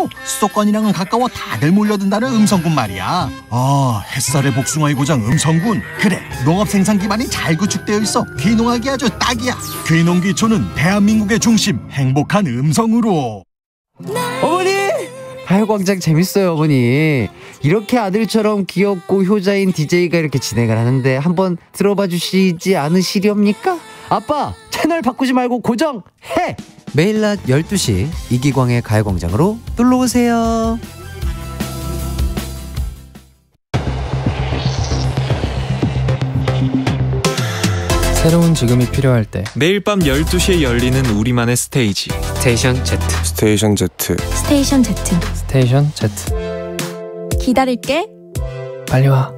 작고 수도권이랑은 가까워 다들 몰려든다는 음성군 말이야. 아, 햇살의 복숭아의 고장 음성군. 그래, 농업 생산 기반이 잘 구축되어 있어 귀농하기 아주 딱이야. 귀농귀촌은 대한민국의 중심, 행복한 음성으로. 어머니! 가요광장 재밌어요, 어머니. 이렇게 아들처럼 귀엽고 효자인 DJ가 이렇게 진행을 하는데 한번 들어봐 주시지 않으시렵니까? 아빠, 채널 바꾸지 말고 고정해! 매일 낮 12시 이기광의 가요광장으로 놀러오세요. 새로운 지금이 필요할 때 매일 밤 12시에 열리는 우리만의 스테이지. 스테이션 Z. 스테이션 Z. 스테이션 Z. 스테이션 Z. 기다릴게. 빨리 와.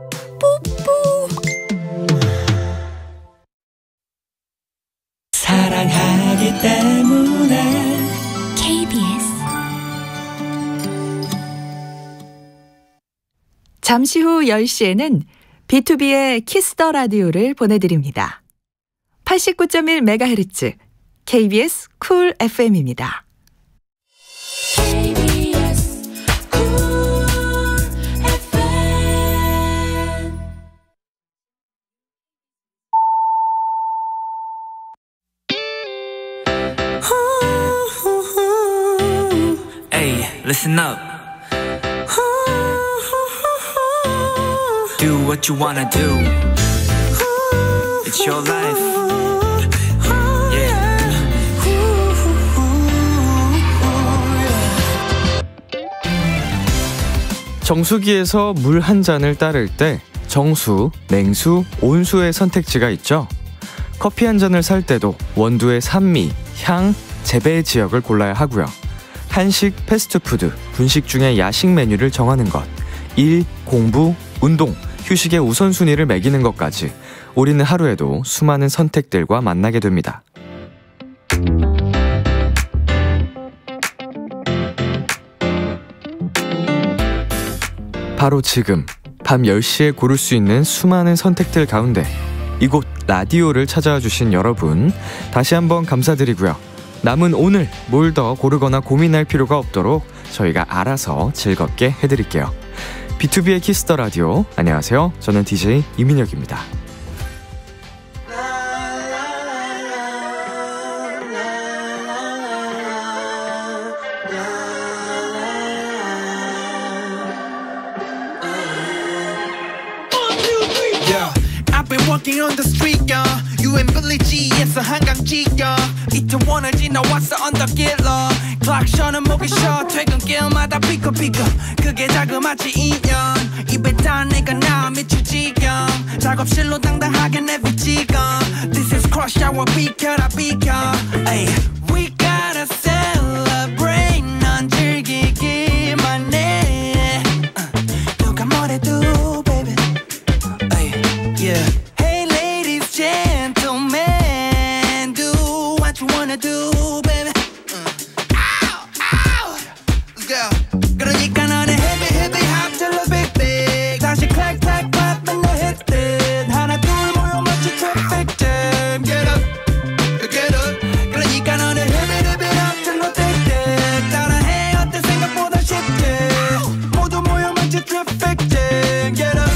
사랑하기 때문에 KBS. 잠시 후 10시에는 B2B의 키스 더 라디오를 보내드립니다. 89.1MHz KBS 쿨 FM입니다. KBS 쿨 FM. Hey, listen up. Do what you wanna do. It's your life. Yeah. 정수기에서 물 한 잔을 따를 때 정수, 냉수, 온수의 선택지가 있죠. 커피 한 잔을 살 때도 원두의 산미, 향, 재배 지역을 골라야 하고요. 한식, 패스트푸드, 분식 중에 야식 메뉴를 정하는 것, 일, 공부, 운동, 휴식의 우선순위를 매기는 것까지 우리는 하루에도 수많은 선택들과 만나게 됩니다. 바로 지금 밤 10시에 고를 수 있는 수많은 선택들 가운데 이곳 라디오를 찾아와 주신 여러분 다시 한번 감사드리고요. 남은 오늘 뭘 더 고르거나 고민할 필요가 없도록 저희가 알아서 즐겁게 해드릴게요. B2B의 키스 더 라디오. 안녕하세요. 저는 DJ 이민혁입니다. Walking on the street, yeah. You and Billy G에서 한강지, yeah. 이태원을 지나왔어 언덕길로 클락션은 목이 쉬어 퇴근길마다 삐걱삐걱 그게 자그마치 인연 입에 단 내가 나 미칠 지경 작업실로 당당하게 내비지경 This is crush hour 비켜라 비켜 ay. We gotta celebrate 넌 즐기기만 해 누가 뭐래도 baby ay. Yeah. Gentleman, do what you wanna do, baby. Ow, ow. Let's go. 그러니까 너는 heavy, heavy, hop till the big, big. 다시 clack, clack, clap, and the hit it. 하나, 둘, 모여 마치 traffic jam. Get up, get up. 그러니까 너는 heavy, heavy, hop till the big, big. 따라해, 어때 생각보다 쉽지. 모두 모여 마치 traffic jam. Get up,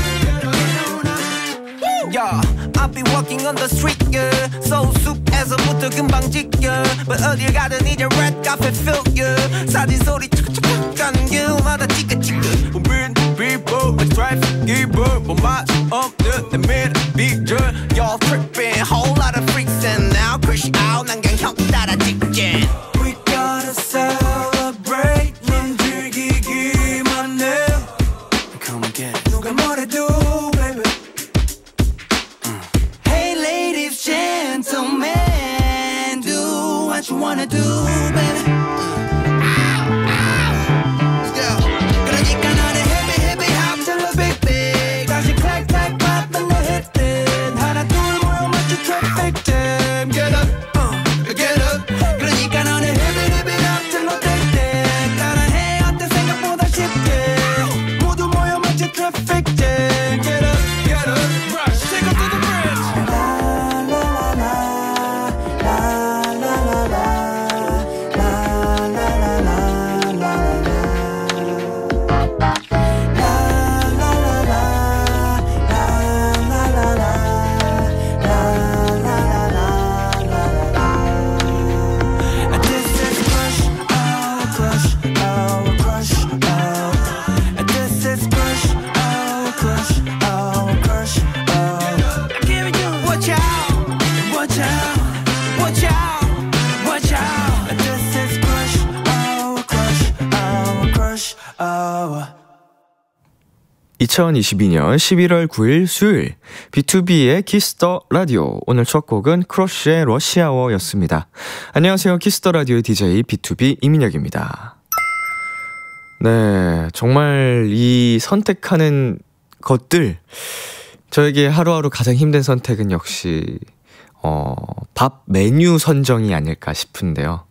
yeah. I'll be walking on the street, yeah. So 숲에서부터 금방 지겨. But 어딜 가든 이제 red carpet feel, yeah. 사진 소리 착착착 가는 길마다 찌긋찌긋. We're people, like traffic giver. 뭐 맛 없는 내 미래 비전. Y'all tripping, whole lot of freaks and now crash out. 난 그냥 형 따라 직진. We gotta celebrate. 넌 즐기기만 해. Come again. 누가 뭐래도 gentleman, do what you wanna do, baby. Ow, ow. Let's go. 그러니까 너는 heavy, heavy, hop till the big, big. 다시 clack, clack, clap. 2022년 11월 9일 수요일 B2B의 키스 더 라디오. 오늘 첫 곡은 크러쉬의 러시아워였습니다. 안녕하세요. 키스 더 라디오의 DJ B2B 이민혁입니다. 네, 정말 이 선택하는 것들, 저에게 하루하루 가장 힘든 선택은 역시 밥 메뉴 선정이 아닐까 싶은데요.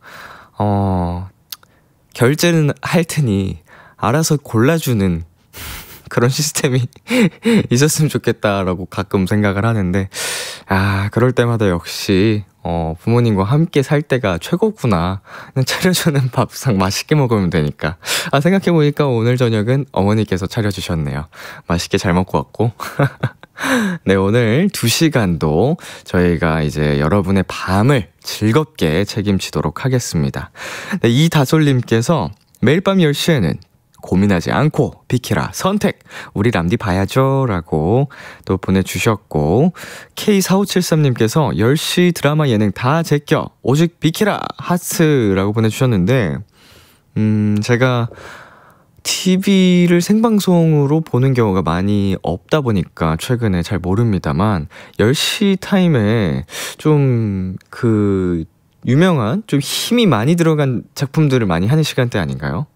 결제는 할 테니 알아서 골라주는 그런 시스템이 있었으면 좋겠다라고 가끔 생각을 하는데, 그럴 때마다 역시 부모님과 함께 살 때가 최고구나. 그냥 차려주는 밥상 맛있게 먹으면 되니까. 생각해보니까 오늘 저녁은 어머니께서 차려주셨네요. 맛있게 잘 먹고 왔고. 네, 오늘 2시간도 저희가 이제 여러분의 밤을 즐겁게 책임지도록 하겠습니다. 네, 이다솔님께서 매일 밤 10시에는 고민하지 않고 비키라 선택 우리 람디 봐야죠 라고 또 보내주셨고, K4573님께서 10시 드라마 예능 다 제껴 오직 비키라 하트라고 보내주셨는데, 제가 TV를 생방송으로 보는 경우가 많이 없다 보니까 최근에 잘 모릅니다만 10시 타임에 좀 유명한 좀 힘이 많이 들어간 작품들을 많이 하는 시간대 아닌가요?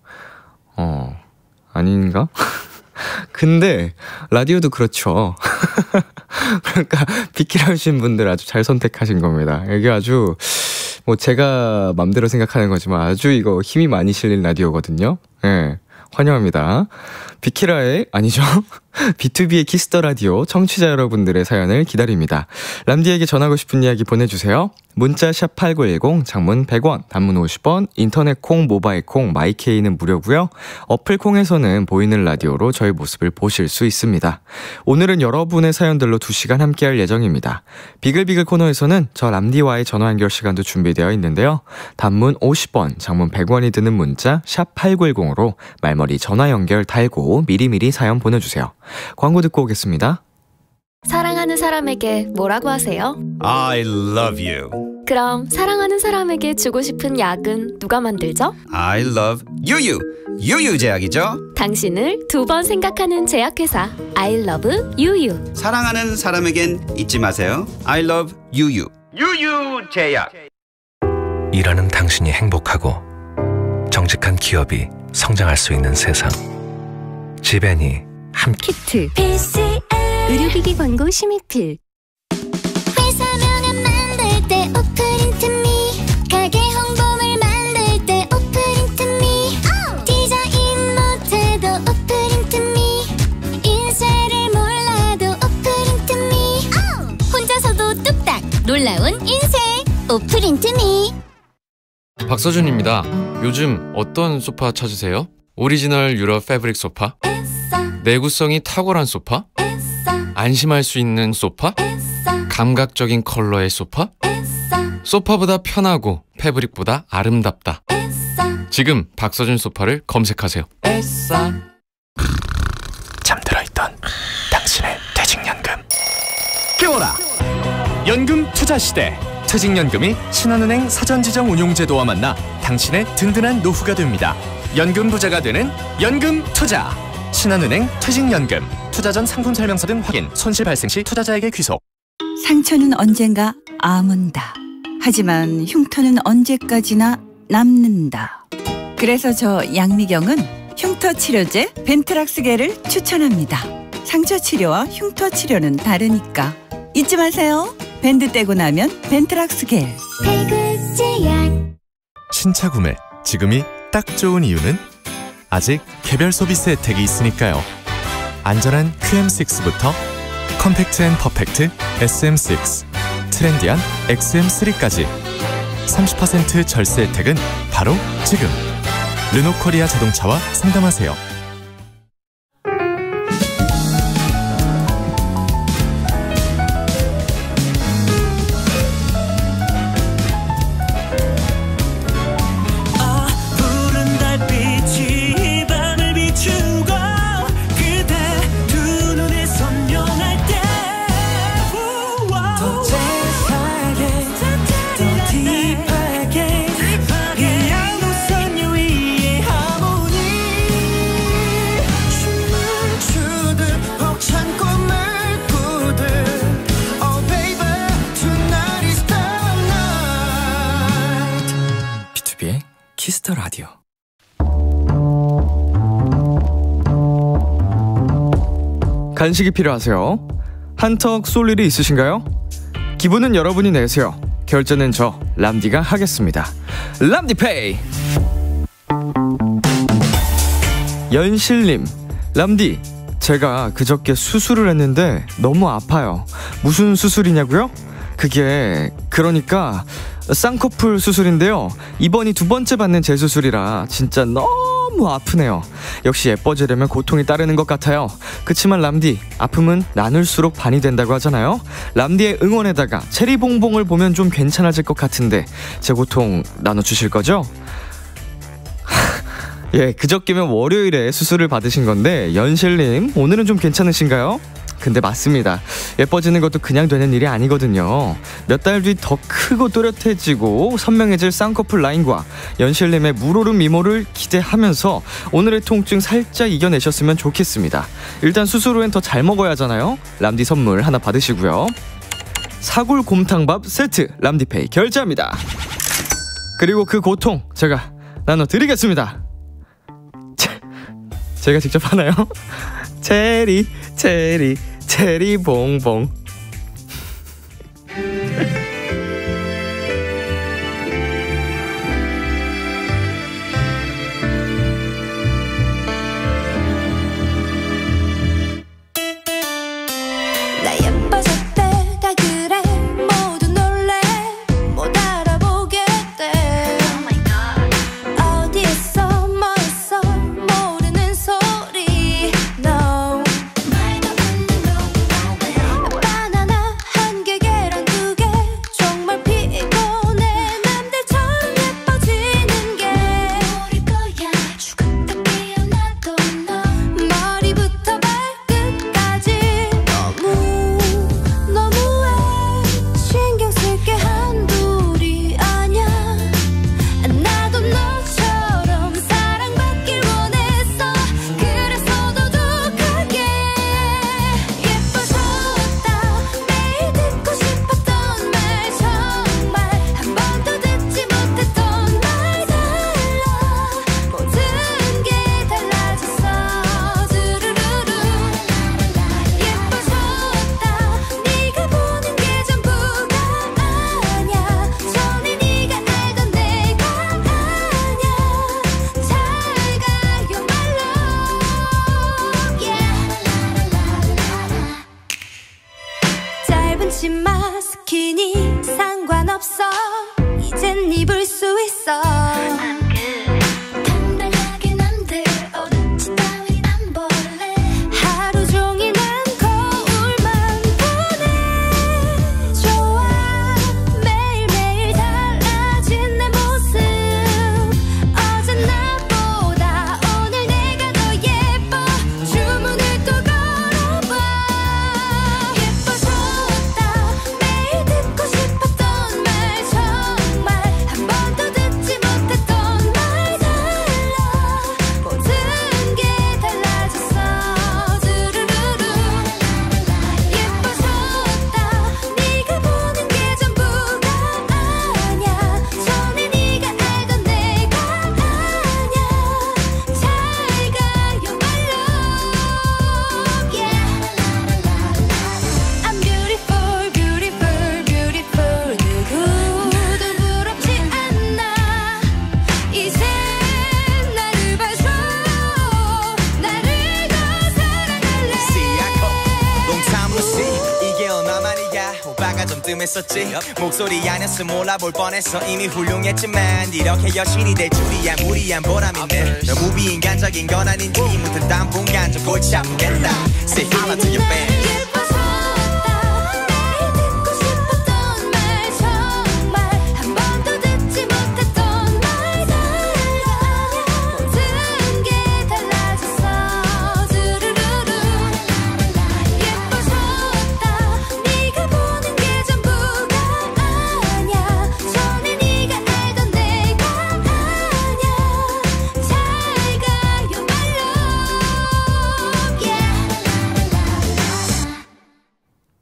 아닌가? 근데 라디오도 그렇죠. 그러니까 비키라 하신 분들 아주 잘 선택하신 겁니다. 이게 아주 제가 맘대로 생각하는 거지만 아주 이거 힘이 많이 실린 라디오거든요. 네, 환영합니다. 비키라의 아니죠 B2B의 키스 더 라디오 청취자 여러분들의 사연을 기다립니다. 람디에게 전하고 싶은 이야기 보내주세요. 문자 샵 8910, 장문 100원, 단문 50원, 인터넷 콩, 모바일 콩, 마이케이는 무료고요. 어플 콩에서는 보이는 라디오로 저희 모습을 보실 수 있습니다. 오늘은 여러분의 사연들로 2시간 함께할 예정입니다. 비글비글 코너에서는 저 람디와의 전화 연결 시간도 준비되어 있는데요. 단문 50원, 장문 100원이 드는 문자 샵 8910으로 말머리 전화 연결 달고 미리미리 사연 보내주세요. 광고 듣고 오겠습니다. 사랑하는 사람에게 뭐라고 하세요? I love you. 그럼 사랑하는 사람에게 주고 싶은 약은 누가 만들죠? I love 유유. 유유제약이죠. 당신을 2번 생각하는 제약회사 I love 유유. 사랑하는 사람에겐 잊지 마세요. I love 유유. 유유제약. 일하는 당신이 행복하고 정직한 기업이 성장할 수 있는 세상. 지벤이 함께. 키트 PCR 의료기기 광고 심의필. 회사 명함 만들 때 오프린트미, 가게 홍보물 만들 때 오프린트미, 디자인 못해도 오프린트미, 인쇄를 몰라도 오프린트미, 혼자서도 뚝딱 놀라운 인생 오프린트미. 박서준입니다. 요즘 어떤 소파 찾으세요? 오리지널 유럽 패브릭 소파? 내구성이 탁월한 소파? 안심할 수 있는 소파? 감각적인 컬러의 소파? 소파보다 편하고 패브릭보다 아름답다. 지금 박서준 소파를 검색하세요. 잠들어 있던 당신의 퇴직연금. 깨워라! 연금 투자 시대. 퇴직연금이 신한은행 사전지정 운용제도와 만나 당신의 든든한 노후가 됩니다. 연금 부자가 되는 연금 투자. 신한은행 퇴직연금. 투자 전 상품 설명서 등 확인. 손실 발생 시 투자자에게 귀속. 상처는 언젠가 아문다. 하지만 흉터는 언제까지나 남는다. 그래서 저 양미경은 흉터 치료제 벤트락스겔을 추천합니다. 상처 치료와 흉터 치료는 다르니까 잊지 마세요. 밴드 떼고 나면 벤트락스겔. 신차 구매 지금이 딱 좋은 이유는 아직 개별 서비스 혜택이 있으니까요. 안전한 QM6부터 컴팩트 앤 퍼펙트 SM6, 트렌디한 XM3까지 30% 절세 혜택은 바로 지금. 르노코리아 자동차와 상담하세요. 키스더 라디오. 간식이 필요하세요? 한턱 쏠 일이 있으신가요? 기분은 여러분이 내세요. 결제는 저 람디가 하겠습니다. 람디페이. 연실님, 람디, 제가 그저께 수술을 했는데 너무 아파요. 무슨 수술이냐고요? 그게 그러니까 쌍꺼풀 수술인데요. 이번이 2번째 받는 재수술이라 진짜 너무 아프네요. 역시 예뻐지려면 고통이 따르는 것 같아요. 그치만 람디, 아픔은 나눌수록 반이 된다고 하잖아요. 람디의 응원에다가 체리봉봉을 보면 좀 괜찮아질 것 같은데 제 고통 나눠주실 거죠? 예, 그저께면 월요일에 수술을 받으신 건데 연실님, 오늘은 좀 괜찮으신가요? 근데 맞습니다. 예뻐지는 것도 그냥 되는 일이 아니거든요. 몇 달 뒤 더 크고 또렷해지고 선명해질 쌍꺼풀 라인과 연실님의 물오른 미모를 기대하면서 오늘의 통증 살짝 이겨내셨으면 좋겠습니다. 일단 수술 후엔 더 잘 먹어야 하잖아요. 람디 선물 하나 받으시고요. 사골 곰탕밥 세트 람디페이 결제합니다. 그리고 그 고통 제가 나눠드리겠습니다. 제가 직접 하나요? 체리 봉봉. 나 예뻐졌대가 그래 모두 놀래 못 알아보게 돼. 어디에서 뭐 했어 모르는 소리. No 바나나 1개 계란 2개 정말 피곤해. 남들처럼 예뻐지는 게 모를 거야. 죽었다 깨어나도 너 머리부터 발끝까지 너무해. 신경 쓸 게 한둘이 아냐. 나도 너처럼 사랑받길 원했어. 그래서 도둑하게 예뻐졌다. 매일 듣고 싶었던 말 정말 한 번도 듣지 못했던 말 달라. 모든 게 달라졌어. 두루루루 예뻐졌다. 네가 보는 게 전부가 아냐. 전에 네가 알던 내가 아냐. 잘 가요 my love. 짧은 치마 스키니 상관없어. 이젠 입을 수 있어. 당당하게 남들 오든지 따윈 안 볼래. 하루 종일 난 거울만 보내. 좋아 매일매일 달라진 내 모습. 어제 나보다 오늘 내가 더 예뻐. 주문을 또 걸어봐. 예뻐졌다. 매일 듣고 싶었던 말 정말 한 번도 듣지 못했던 말 달라. 모든 게 달라졌어. 두루루루 예뻐졌다. 네가 보는 게 전부가 아냐. 전에 네가 알던 내가 아냐. 잘 가요 my love. I'm beautiful beautiful beautiful. 누구도 부럽지 않아. 이제 나를 봐줘. 나를 더 사랑할래. Long time no see. 이게 얼마만이야. 오빠가 좀 뜸했었지. 목소리 아니었어 몰라볼 뻔했어. 이미 훌륭했지만 이렇게 여신이 될 줄이야. 무리한 보람 있네. 너무 비인간적인 건 아닌지 묻은 당분간 좀 골치 아프겠다. Say hello to your fans. 매일 듣고 싶었던 말 정말 한 번도 듣지 못했던 말 달라. 모든 게 달라졌어. 두루루루 예뻐졌다. 네가 보는 게 전부가 아냐. 전에 네가 알던 내가 아냐. 잘 가요 my love.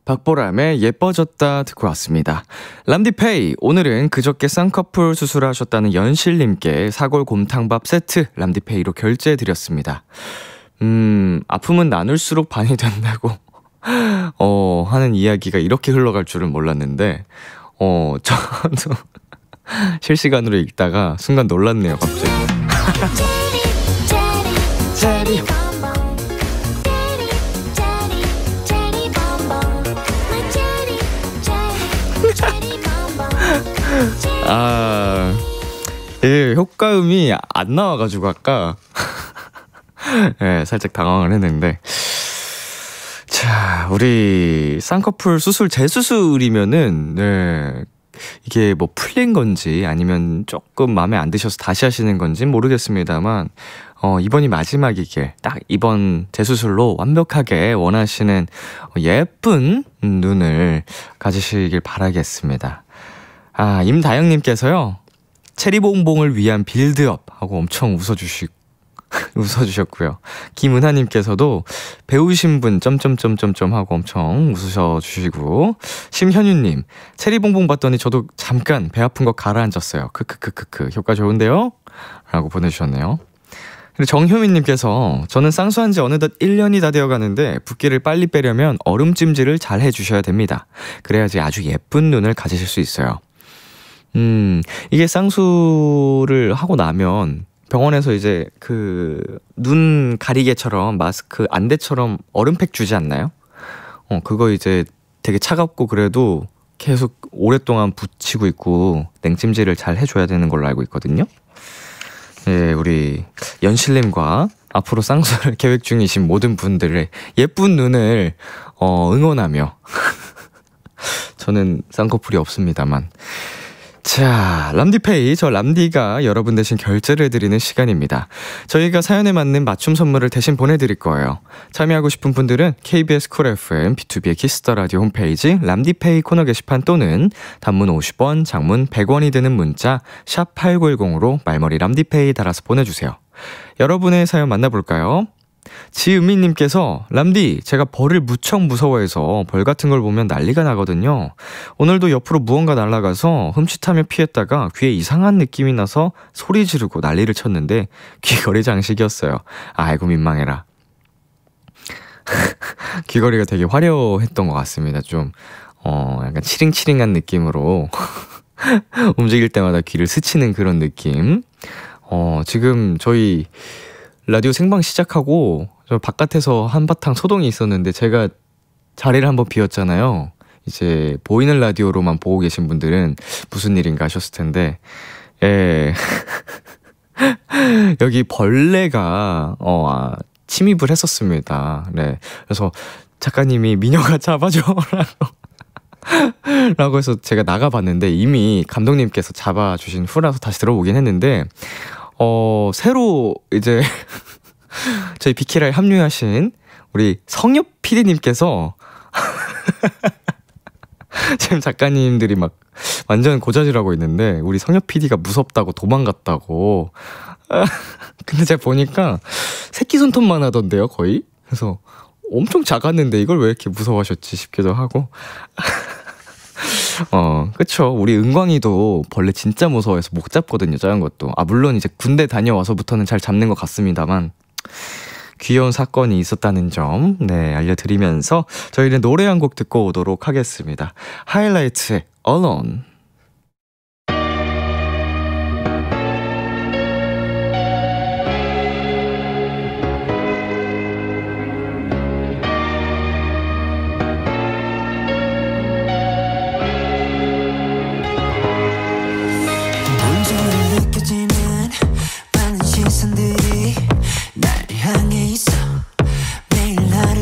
박보람의 예뻐졌다 듣고 왔습니다. 람디페이, 오늘은 그저께 쌍꺼풀 수술하셨다는 연실님께 사골 곰탕밥 세트 람디페이로 결제해드렸습니다. 아픔은 나눌수록 반이 된다고 하는 이야기가 이렇게 흘러갈 줄은 몰랐는데 저도 실시간으로 읽다가 순간 놀랐네요, 갑자기. 효과음이 안 나와가지고 아까 네, 살짝 당황을 했는데. 자, 우리 쌍꺼풀 수술 재수술이면은 네, 이게 뭐 풀린 건지 아니면 조금 마음에 안 드셔서 다시 하시는 건지 모르겠습니다만 이번이 마지막이길, 딱 이번 재수술로 완벽하게 원하시는 예쁜 눈을 가지시길 바라겠습니다. 임다영님께서요, 체리봉봉을 위한 빌드업 하고 엄청 웃어주셨고요. 김은하님께서도 배우신 분 점점점점점 하고 엄청 웃으셔주시고, 심현유님, 체리봉봉 봤더니 저도 잠깐 배 아픈 거 가라앉았어요. 크크크크크 효과 좋은데요? 라고 보내주셨네요. 그리고 정효민님께서 저는 쌍수한 지 어느덧 1년이 다 되어가는데 붓기를 빨리 빼려면 얼음찜질을 잘 해주셔야 됩니다. 그래야지 아주 예쁜 눈을 가지실 수 있어요. 이게 쌍수를 하고 나면 병원에서 이제 그 눈 가리개처럼 마스크 안대처럼 얼음팩 주지 않나요? 그거 이제 되게 차갑고 그래도 계속 오랫동안 붙이고 있고 냉찜질을 잘 해줘야 되는 걸로 알고 있거든요. 예, 우리 연실님과 앞으로 쌍수를 계획 중이신 모든 분들의 예쁜 눈을 응원하며 저는 쌍꺼풀이 없습니다만. 자, 람디페이, 저 람디가 여러분 대신 결제를 해드리는 시간입니다. 저희가 사연에 맞는 맞춤 선물을 대신 보내드릴 거예요. 참여하고 싶은 분들은 KBS 쿨 FM, B2B의 키스더라디오 홈페이지 람디페이 코너 게시판 또는 단문 50원, 장문 100원이 드는 문자 샵 8910으로 말머리 람디페이 달아서 보내주세요. 여러분의 사연 만나볼까요? 지은미님께서 람디, 제가 벌을 무척 무서워해서 벌 같은 걸 보면 난리가 나거든요. 오늘도 옆으로 무언가 날아가서 흠칫하며 피했다가 귀에 이상한 느낌이 나서 소리 지르고 난리를 쳤는데 귀걸이 장식이었어요. 아이고 민망해라. 귀걸이가 되게 화려했던 것 같습니다. 좀 약간 치링치링한 느낌으로 움직일 때마다 귀를 스치는 그런 느낌. 지금 저희 라디오 생방 시작하고 저 바깥에서 한바탕 소동이 있었는데 제가 자리를 한번 비웠잖아요. 이제 보이는 라디오로만 보고 계신 분들은 무슨 일인가 하셨을 텐데, 예. 여기 벌레가 침입을 했었습니다. 네. 그래서 작가님이 미녀가 잡아줘라고 라고 해서 제가 나가봤는데 이미 감독님께서 잡아주신 후라서 다시 들어오긴 했는데, 새로 이제 저희 비키라에 합류하신 우리 성엽 PD님께서 지금 작가님들이 막 완전 고자질하고 있는데 우리 성엽 PD가 무섭다고 도망갔다고. 근데 제가 보니까 새끼 손톱만 하던데요, 거의? 그래서 엄청 작았는데 이걸 왜 이렇게 무서워하셨지 싶기도 하고. 그쵸. 우리 은광이도 벌레 진짜 무서워해서 못 잡거든요, 작은 것도. 물론 이제 군대 다녀와서부터는 잘 잡는 것 같습니다만, 귀여운 사건이 있었다는 점, 네, 알려드리면서 저희는 노래 한 곡 듣고 오도록 하겠습니다. 하이라이트의 Alone.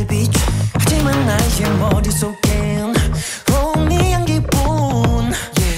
머릿속엔 only 향기뿐, yeah.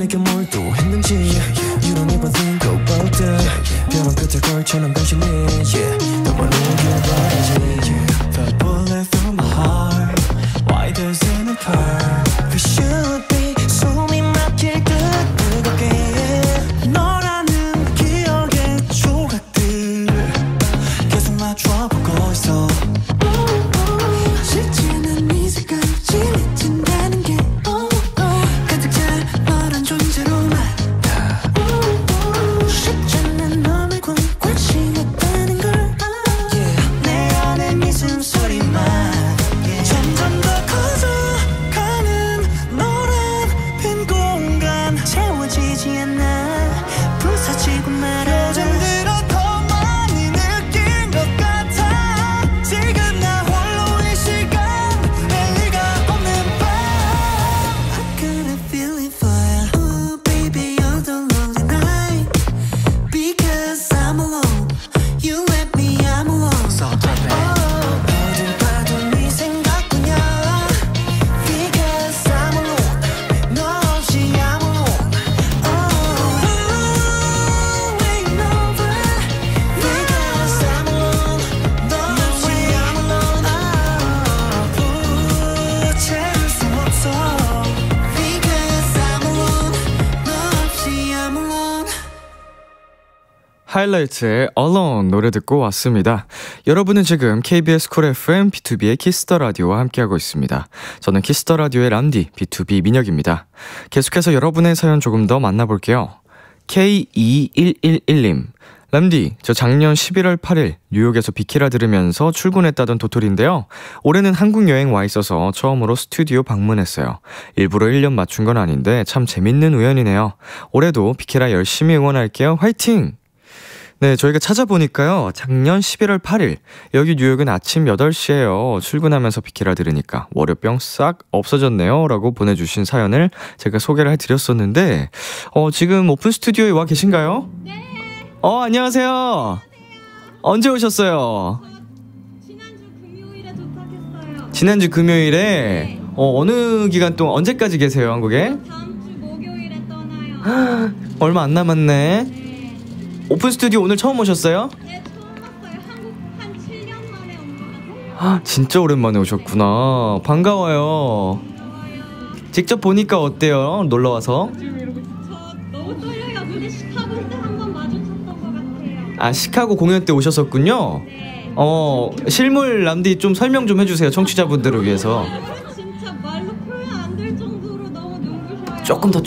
내게 몰두했는지 You don't even think about that 벼랑 끝에 걸쳐놓은 변신이 너만 오길 바라지 The bullet through my heart Why doesn't it hurt We should be 숨이 막힐 듯 뜨겁게 너라는 기억의 조각들 계속 맞춰보고 있어 쉽지 않은 이 색깔없이 미친다는 게 가득 찬 너란 존재로만 쉽지 않은 너 말고 관심 없다는 걸 내 안에 네 숨소리만 점점 더 커져가는 너란 빈 공간 채워지지 않아 부서지고 말아 요즘 들어 더 많이 느낀 것 같아 지금 나 홀로 이 시간 낼 리가 없는 밤 I got a feeling for you Ooh baby you're the lonely night Because I'm alone You let me I'm alone So drop it 어딜 봐도 네 생각뿐이야 Because I'm alone 너 없이 I'm alone Ain't over Because I'm alone 너 없이 I'm alone 붙잡을 수 없어 Because I'm alone 너 없이 I'm alone 하이라이트의 Alone 노래 듣고 왔습니다. 여러분은 지금 KBS 쿨 FM B2B의 키스 더 라디오와 함께하고 있습니다. 저는 키스 더 라디오의 람디 B2B 민혁입니다. 계속해서 여러분의 사연 조금 더 만나볼게요. K2111님 람디, 저 작년 11월 8일 뉴욕에서 비키라 들으면서 출근했다던 도토리인데요. 올해는 한국 여행 와 있어서 처음으로 스튜디오 방문했어요. 일부러 1년 맞춘 건 아닌데 참 재밌는 우연이네요. 올해도 비키라 열심히 응원할게요. 화이팅! 네, 저희가 찾아보니까요. 작년 11월 8일 여기 뉴욕은 아침 8시에요. 출근하면서 비키라 들으니까 월요병 싹 없어졌네요 라고 보내주신 사연을 제가 소개를 해드렸었는데 지금 오픈 스튜디오에 와 계신가요? 네. 안녕하세요. 언제 오셨어요? 지난주 금요일에 네. 어느 기간 동안 언제까지 계세요, 한국에? 다음 주 목요일에 떠나요. 얼마 안 남았네. 오픈 스튜디오 오늘 처음 오셨어요? 네, 처음 봤어요. 한국 한 7년 만에 온 것 같아요. 진짜 오랜만에 오셨구나. 반가워요. 직접 보니까 어때요? 놀러와서? 저 너무 떨려요. 근데 시카고 때 한 번 마주쳤던 것 같아요. 아, 시카고 공연 때 오셨었군요? 네. 실물 람디 좀 설명 좀 해주세요. 청취자분들을 위해서. 진짜 말로 표현 안 될 정도로 너무 눈부셔요. 조금만 더.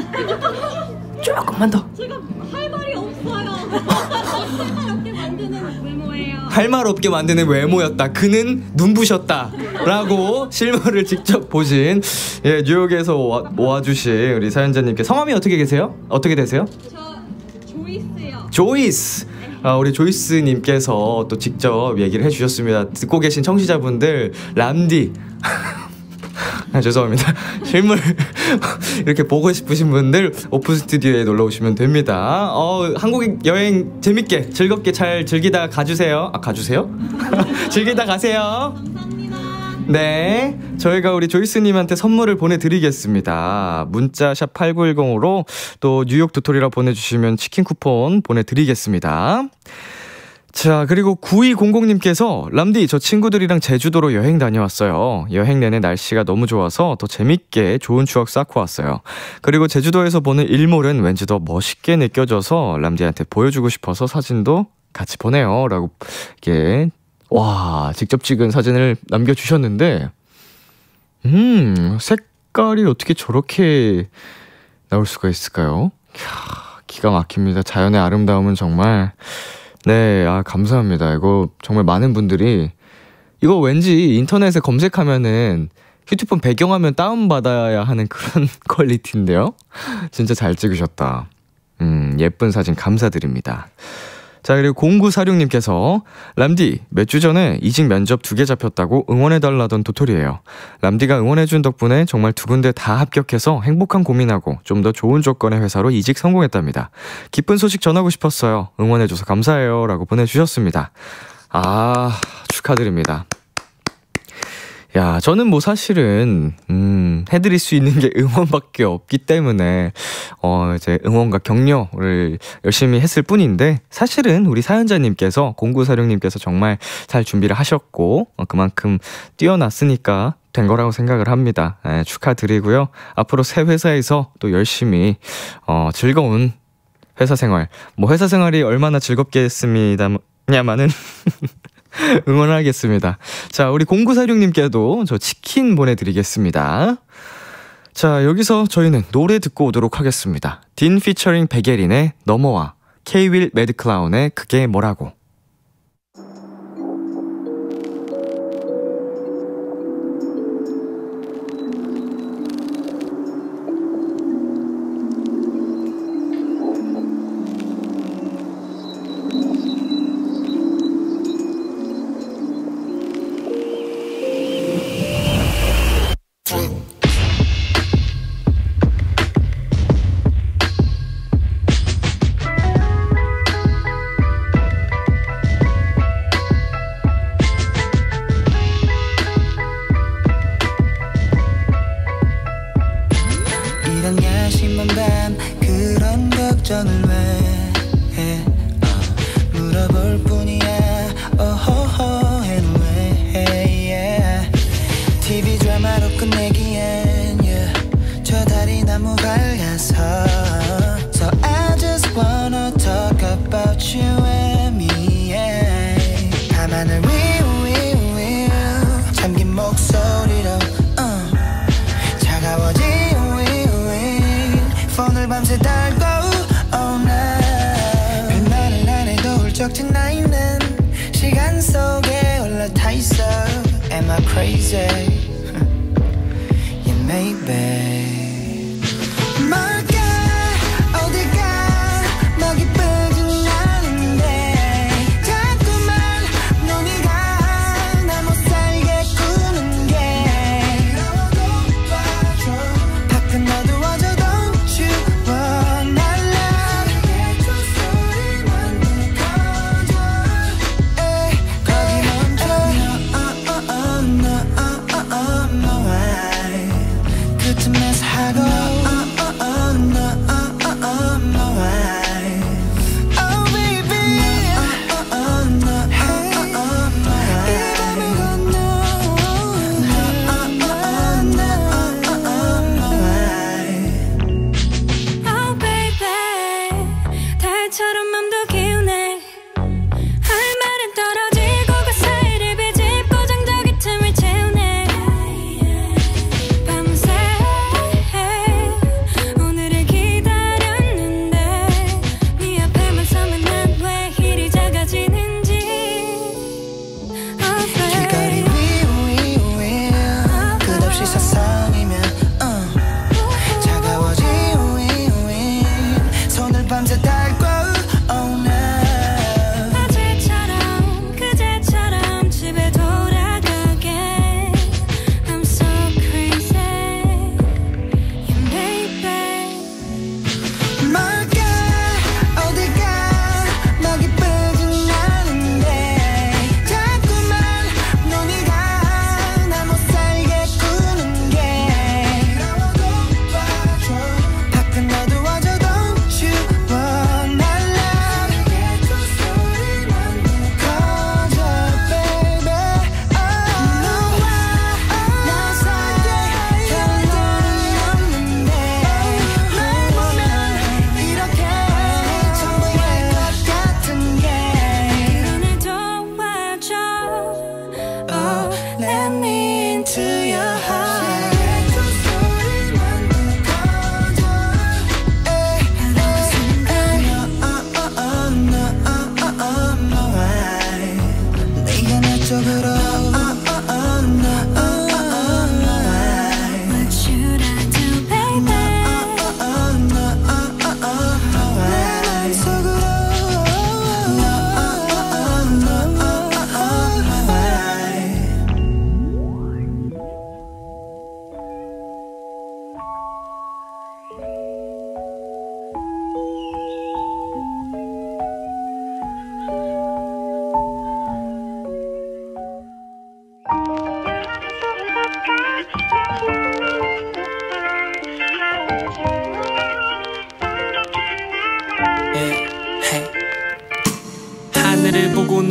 조금만 더. 제가 할 말이 없어요. 할 없게 만드는 외모예요. 할 말 없게 만드는 외모였다. 그는 눈부셨다. 라고 실물을 직접 보신 뉴욕에서 와주신 우리 사연자님께 성함이 어떻게 되세요? 저 조이스요. 조이스. 우리 조이스님께서 또 직접 얘기를 해주셨습니다. 듣고 계신 청취자분들 람디 죄송합니다. 실물 이렇게 보고 싶으신 분들 오픈 스튜디오에 놀러 오시면 됩니다. 한국 여행 재밌게 즐겁게 잘 즐기다 가주세요. 가주세요? 즐기다 가세요. 감사합니다. 네, 저희가 우리 조이스님한테 선물을 보내드리겠습니다. 문자 샵 8910으로 또 뉴욕 도토리라 보내주시면 치킨 쿠폰 보내드리겠습니다. 자, 그리고 9200님께서 람디, 저 친구들이랑 제주도로 여행 다녀왔어요. 여행 내내 날씨가 너무 좋아서 더 재밌게 좋은 추억 쌓고 왔어요. 그리고 제주도에서 보는 일몰은 왠지 더 멋있게 느껴져서 람디한테 보여주고 싶어서 사진도 같이 보내요 라고 이렇게 직접 찍은 사진을 남겨주셨는데 색깔이 어떻게 저렇게 나올 수가 있을까요? 기가 막힙니다. 자연의 아름다움은 정말 네, 감사합니다. 이거 정말 많은 분들이 이거 왠지 인터넷에 검색하면은 휴대폰 배경화면 다운받아야 하는 그런 퀄리티인데요. 진짜 잘 찍으셨다. 예쁜 사진 감사드립니다. 자, 그리고 0946님께서 람디, 몇 주 전에 이직 면접 2개 잡혔다고 응원해달라던 도토리예요. 람디가 응원해준 덕분에 정말 2군데 다 합격해서 행복한 고민하고 좀 더 좋은 조건의 회사로 이직 성공했답니다. 기쁜 소식 전하고 싶었어요. 응원해줘서 감사해요 라고 보내주셨습니다. 축하드립니다. 야, 저는 뭐 사실은 해드릴 수 있는 게 응원밖에 없기 때문에 이제 응원과 격려를 열심히 했을 뿐인데 사실은 우리 사연자님께서 0946님께서 정말 잘 준비를 하셨고 그만큼 뛰어났으니까 된 거라고 생각을 합니다. 축하드리고요. 앞으로 새 회사에서 또 열심히 즐거운 회사 생활, 뭐 회사 생활이 얼마나 즐겁겠습니다냐마는 응원하겠습니다. 자, 우리 0946님께도 저 치킨 보내드리겠습니다. 자, 여기서 저희는 노래 듣고 오도록 하겠습니다. 딘 피처링 백예린의 넘어와, K-윌 매드클라운의 그게 뭐라고. 이런 야심한 밤 그런 걱정을 왜 해 물어볼 뿐이야 오호호 anyway TV 드라마로 끝내기엔 저 다리 너무 밝아서 So I just wanna talk about you and me 밤하늘 위우 잠긴 목소리로 차가워진 폰을 밤새 달고 all night 별말을 안 해도 훌쩍 지나 있는 시간 속에 올라타 있어 Am I crazy? Yeah maybe 뭘까 어딜까 뭐 기쁘진 않은데 자꾸만 눈이 가 나 못 살게 꾸는 게 밖은 어두워져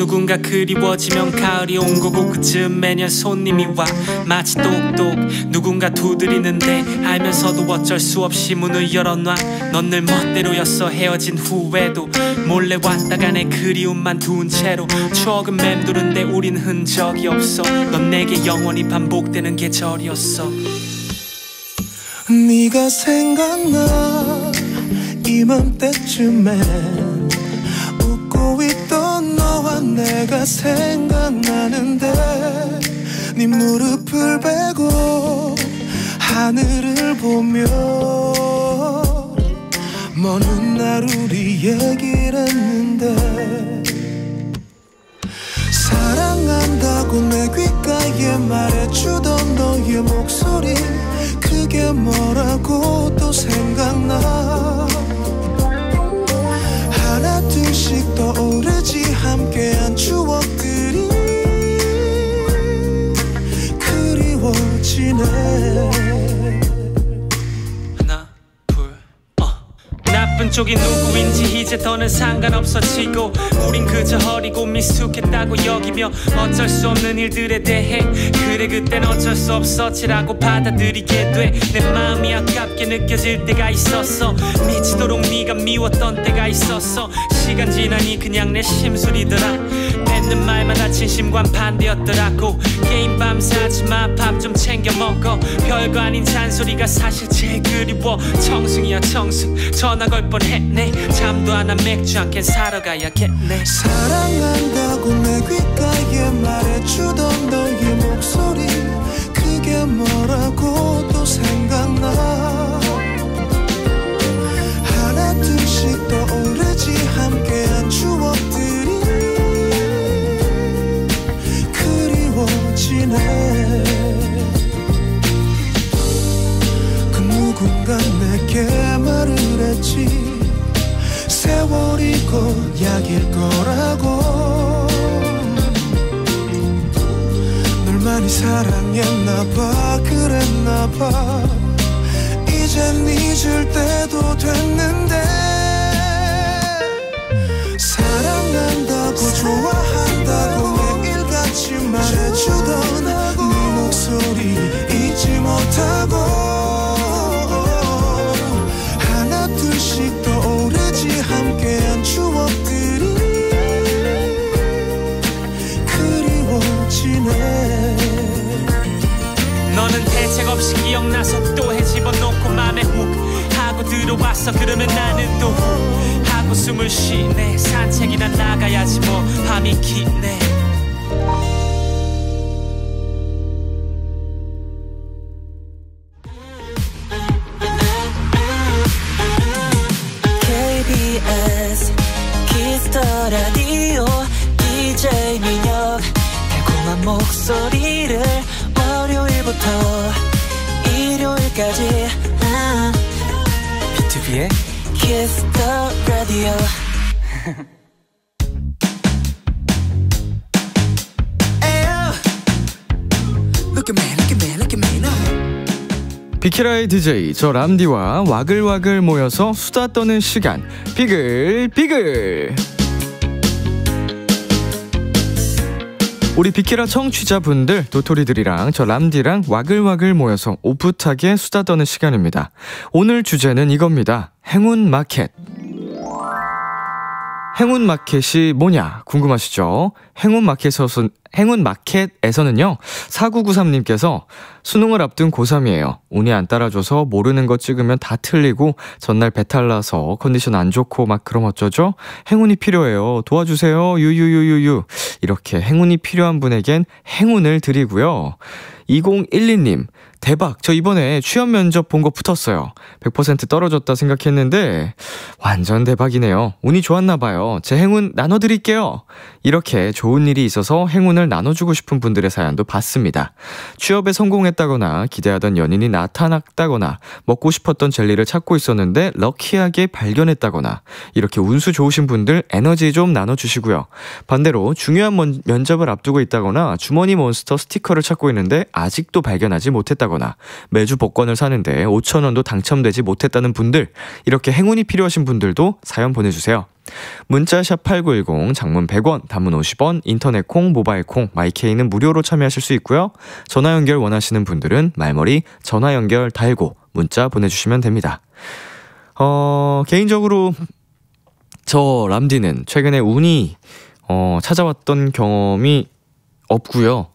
누군가 그리워지면 가을이 온 거고 그쯤 매년 손님이 와 마치 똑똑 누군가 두드리는데 알면서도 어쩔 수 없이 문을 열어놔. 넌 늘 멋대로였어 헤어진 후에도 몰래 왔다가 내 그리움만 두은 채로 추억은 맴도는데 우린 흔적이 없어. 넌 내게 영원히 반복되는 계절이었어. 네가 생각나 이맘때쯤엔 웃고 있던 너와 내가 생각나는데 네 무릎을 베고 하늘을 보며 먼 훗날 우리 얘기를 했는데 사랑한다고 내 귓가에 말해주던 너의 목소리 그게 뭐라고 또 생각나. 하나 둘씩 떠오르지 함께한 추억들이 그리워지네. 나쁜 쪽이 누구인지 이제 더는 상관없어지고 우린 그저 어리고 미숙했다고 여기며 어쩔 수 없는 일들에 대해 그래 그땐 어쩔 수 없었지라고 받아들이게 돼. 내 마음이 아깝게 느껴질 때가 있었어. 미치도록 네가 미웠던 때가 있었어. 시간 지나니 그냥 내 심술이더라. 뱉는 말마다 진심과 반대였더라고. 게임 밤새하지마 밥 좀 챙겨 먹어. 별거 아닌 잔소리가 사실 제일 그리워. 청승이야 청승 전화 걸 뻔했네. 잠도 안 와 맥주 한 캔 사러 가야겠네. 사랑한다고 내 귓가에 말해주던 너의 목소리 그게 뭐라고 또 생각나. 하나 둘씩 떠오르지 함께한 추억들이 그리워지네. 그 누군가 내게 말을 했지. 세월이 곧 약일 거라고. 널 많이 사랑했나봐 그랬나봐. 이젠 잊을 때도 됐는데 사랑한다고 좋아한다고 매일같이 말해주던 네 목소리 잊지 못하고 하나 둘씩 떠오르지 함께한 추억들이 그리워지네. 너는 대책 없이 기억나서 또 해집어놓고 맘에 훅 하고 들어왔어. 그러면 나는 또 훅 하고 숨을 쉬네. 산책이나 나가야지 뭐 밤이 기네. KBS 키스 더 라디오 DJ 민혁 달콤한 목소리를 월요일부터 일요일까지 B2B의 키스 더 라디오. 비키라의 DJ 저 람디와 와글와글 모여서 수다 떠는 시간 비글비글. 우리 비키라 청취자분들 도토리들이랑 저 람디랑 와글와글 모여서 오붓하게 수다 떠는 시간입니다. 오늘 주제는 이겁니다. 행운마켓. 행운마켓이 뭐냐 궁금하시죠? 행운마켓에서는요 4993님께서 수능을 앞둔 고3이에요. 운이 안 따라줘서 모르는 거 찍으면 다 틀리고 전날 배탈 나서 컨디션 안 좋고 막 그럼 어쩌죠? 행운이 필요해요. 도와주세요. 유유유유유. 이렇게 행운이 필요한 분에겐 행운을 드리고요. 2012님 대박 저 이번에 취업 면접 본 거 붙었어요. 100% 떨어졌다 생각했는데 완전 대박이네요. 운이 좋았나봐요. 제 행운 나눠드릴게요. 이렇게 좋은 일이 있어서 행운을 나눠주고 싶은 분들의 사연도 봤습니다. 취업에 성공했다거나 기대하던 연인이 나타났다거나 먹고 싶었던 젤리를 찾고 있었는데 럭키하게 발견했다거나 이렇게 운수 좋으신 분들 에너지 좀 나눠주시고요. 반대로 중요한 면접을 앞두고 있다거나 주머니 몬스터 스티커를 찾고 있는데 아직도 발견하지 못했다거나 당첨되거나 매주 복권을 사는데 5,000원도 당첨되지 못했다는 분들, 이렇게 행운이 필요하신 분들도 사연 보내주세요. 문자 샵 8910, 장문 100원, 단문 50원, 인터넷 콩, 모바일 콩, 마이케이는 무료로 참여하실 수 있고요. 전화 연결 원하시는 분들은 말머리 전화 연결 달고 문자 보내주시면 됩니다. 개인적으로 저 람디는 최근에 운이 찾아왔던 경험이 없고요.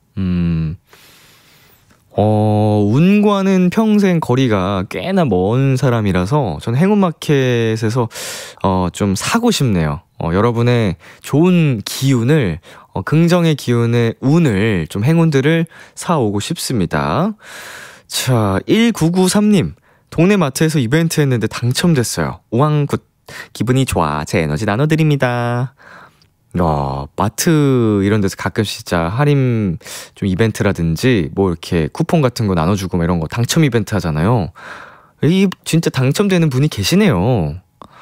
운과는 평생 거리가 꽤나 먼 사람이라서 전 행운마켓에서 좀 사고 싶네요. 여러분의 좋은 기운을, 긍정의 기운의 운을, 좀 행운들을 사오고 싶습니다. 자, 1993님. 동네 마트에서 이벤트 했는데 당첨됐어요. 우왕굿. 기분이 좋아. 제 에너지 나눠드립니다. 마트 이런 데서 가끔씩 진짜 할인 좀 이벤트라든지 뭐 이렇게 쿠폰 같은 거 나눠주고 뭐 이런 거 당첨 이벤트 하잖아요. 이 진짜 당첨되는 분이 계시네요.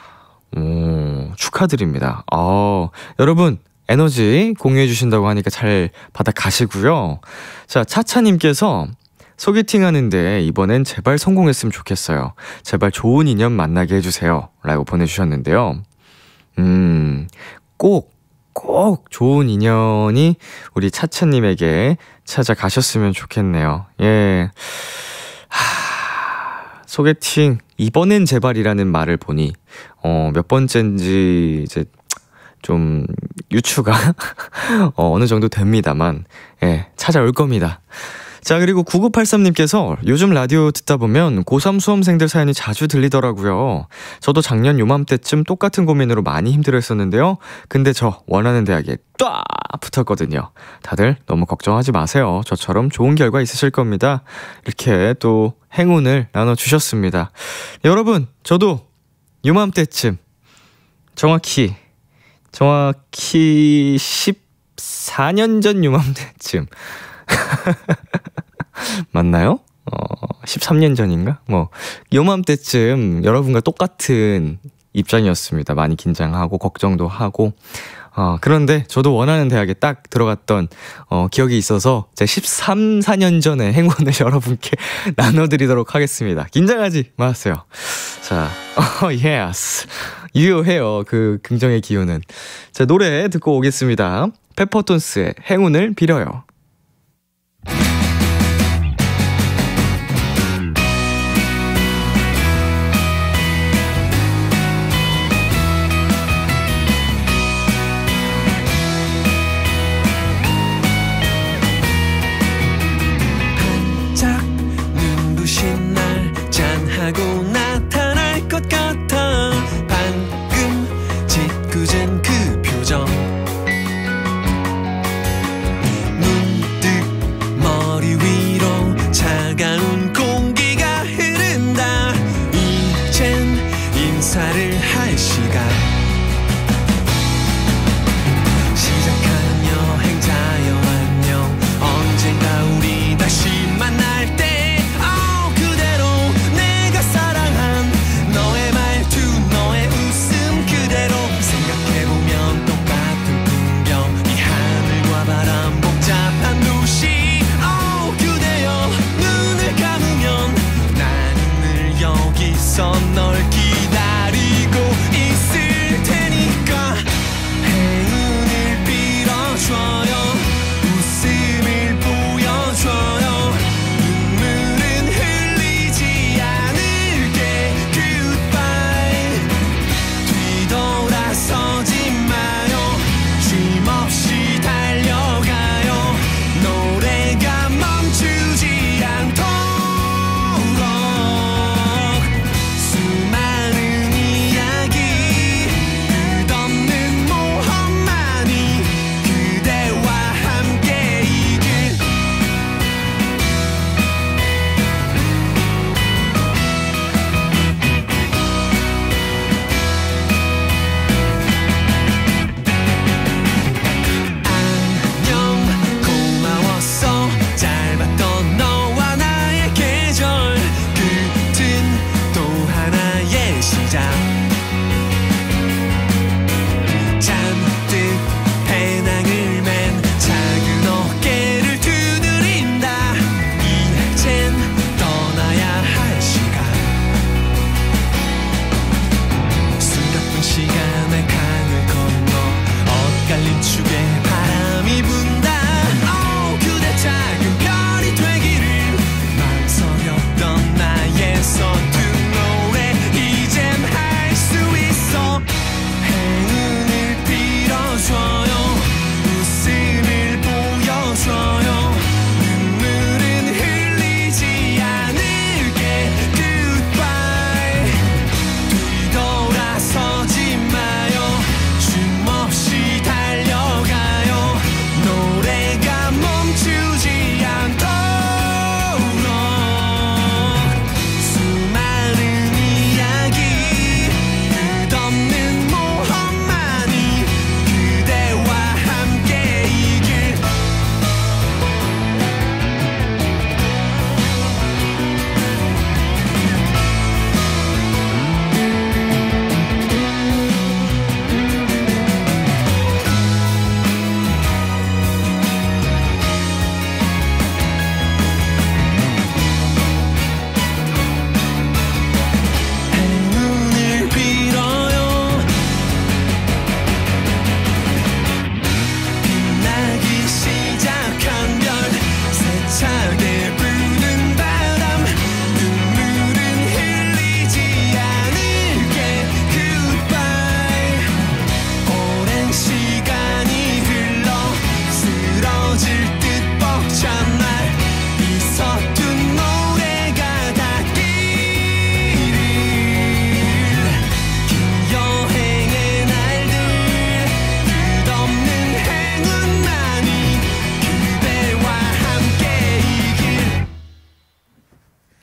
축하드립니다. 여러분 에너지 공유해 주신다고 하니까 잘 받아 가시고요. 자, 차차님께서 소개팅 하는데 이번엔 제발 성공했으면 좋겠어요. 제발 좋은 인연 만나게 해주세요. 라고 보내주셨는데요. 꼭 좋은 인연이 우리 차차님에게 찾아가셨으면 좋겠네요. 예. 소개팅, 이번엔 제발이라는 말을 보니, 몇 번째인지 이제 좀 유추가 어느 정도 됩니다만, 예, 찾아올 겁니다. 자, 그리고 9983님께서 요즘 라디오 듣다 보면 고3 수험생들 사연이 자주 들리더라고요. 저도 작년 요맘때쯤 똑같은 고민으로 많이 힘들어했었는데요. 근데 저 원하는 대학에 딱 붙었거든요. 다들 너무 걱정하지 마세요. 저처럼 좋은 결과 있으실 겁니다. 이렇게 또 행운을 나눠주셨습니다. 여러분, 저도 요맘때쯤 정확히 14년 전 요맘때쯤 맞나요? 13년 전인가? 요맘때쯤 여러분과 똑같은 입장이었습니다. 많이 긴장하고 걱정도 하고. 그런데 저도 원하는 대학에 딱 들어갔던 기억이 있어서 제 14년 전의 행운을 여러분께 나눠드리도록 하겠습니다. 긴장하지 마세요. 자, 예스. 유효해요. 그 긍정의 기운은. 자, 노래 듣고 오겠습니다. 페퍼톤스의 행운을 빌어요. 눈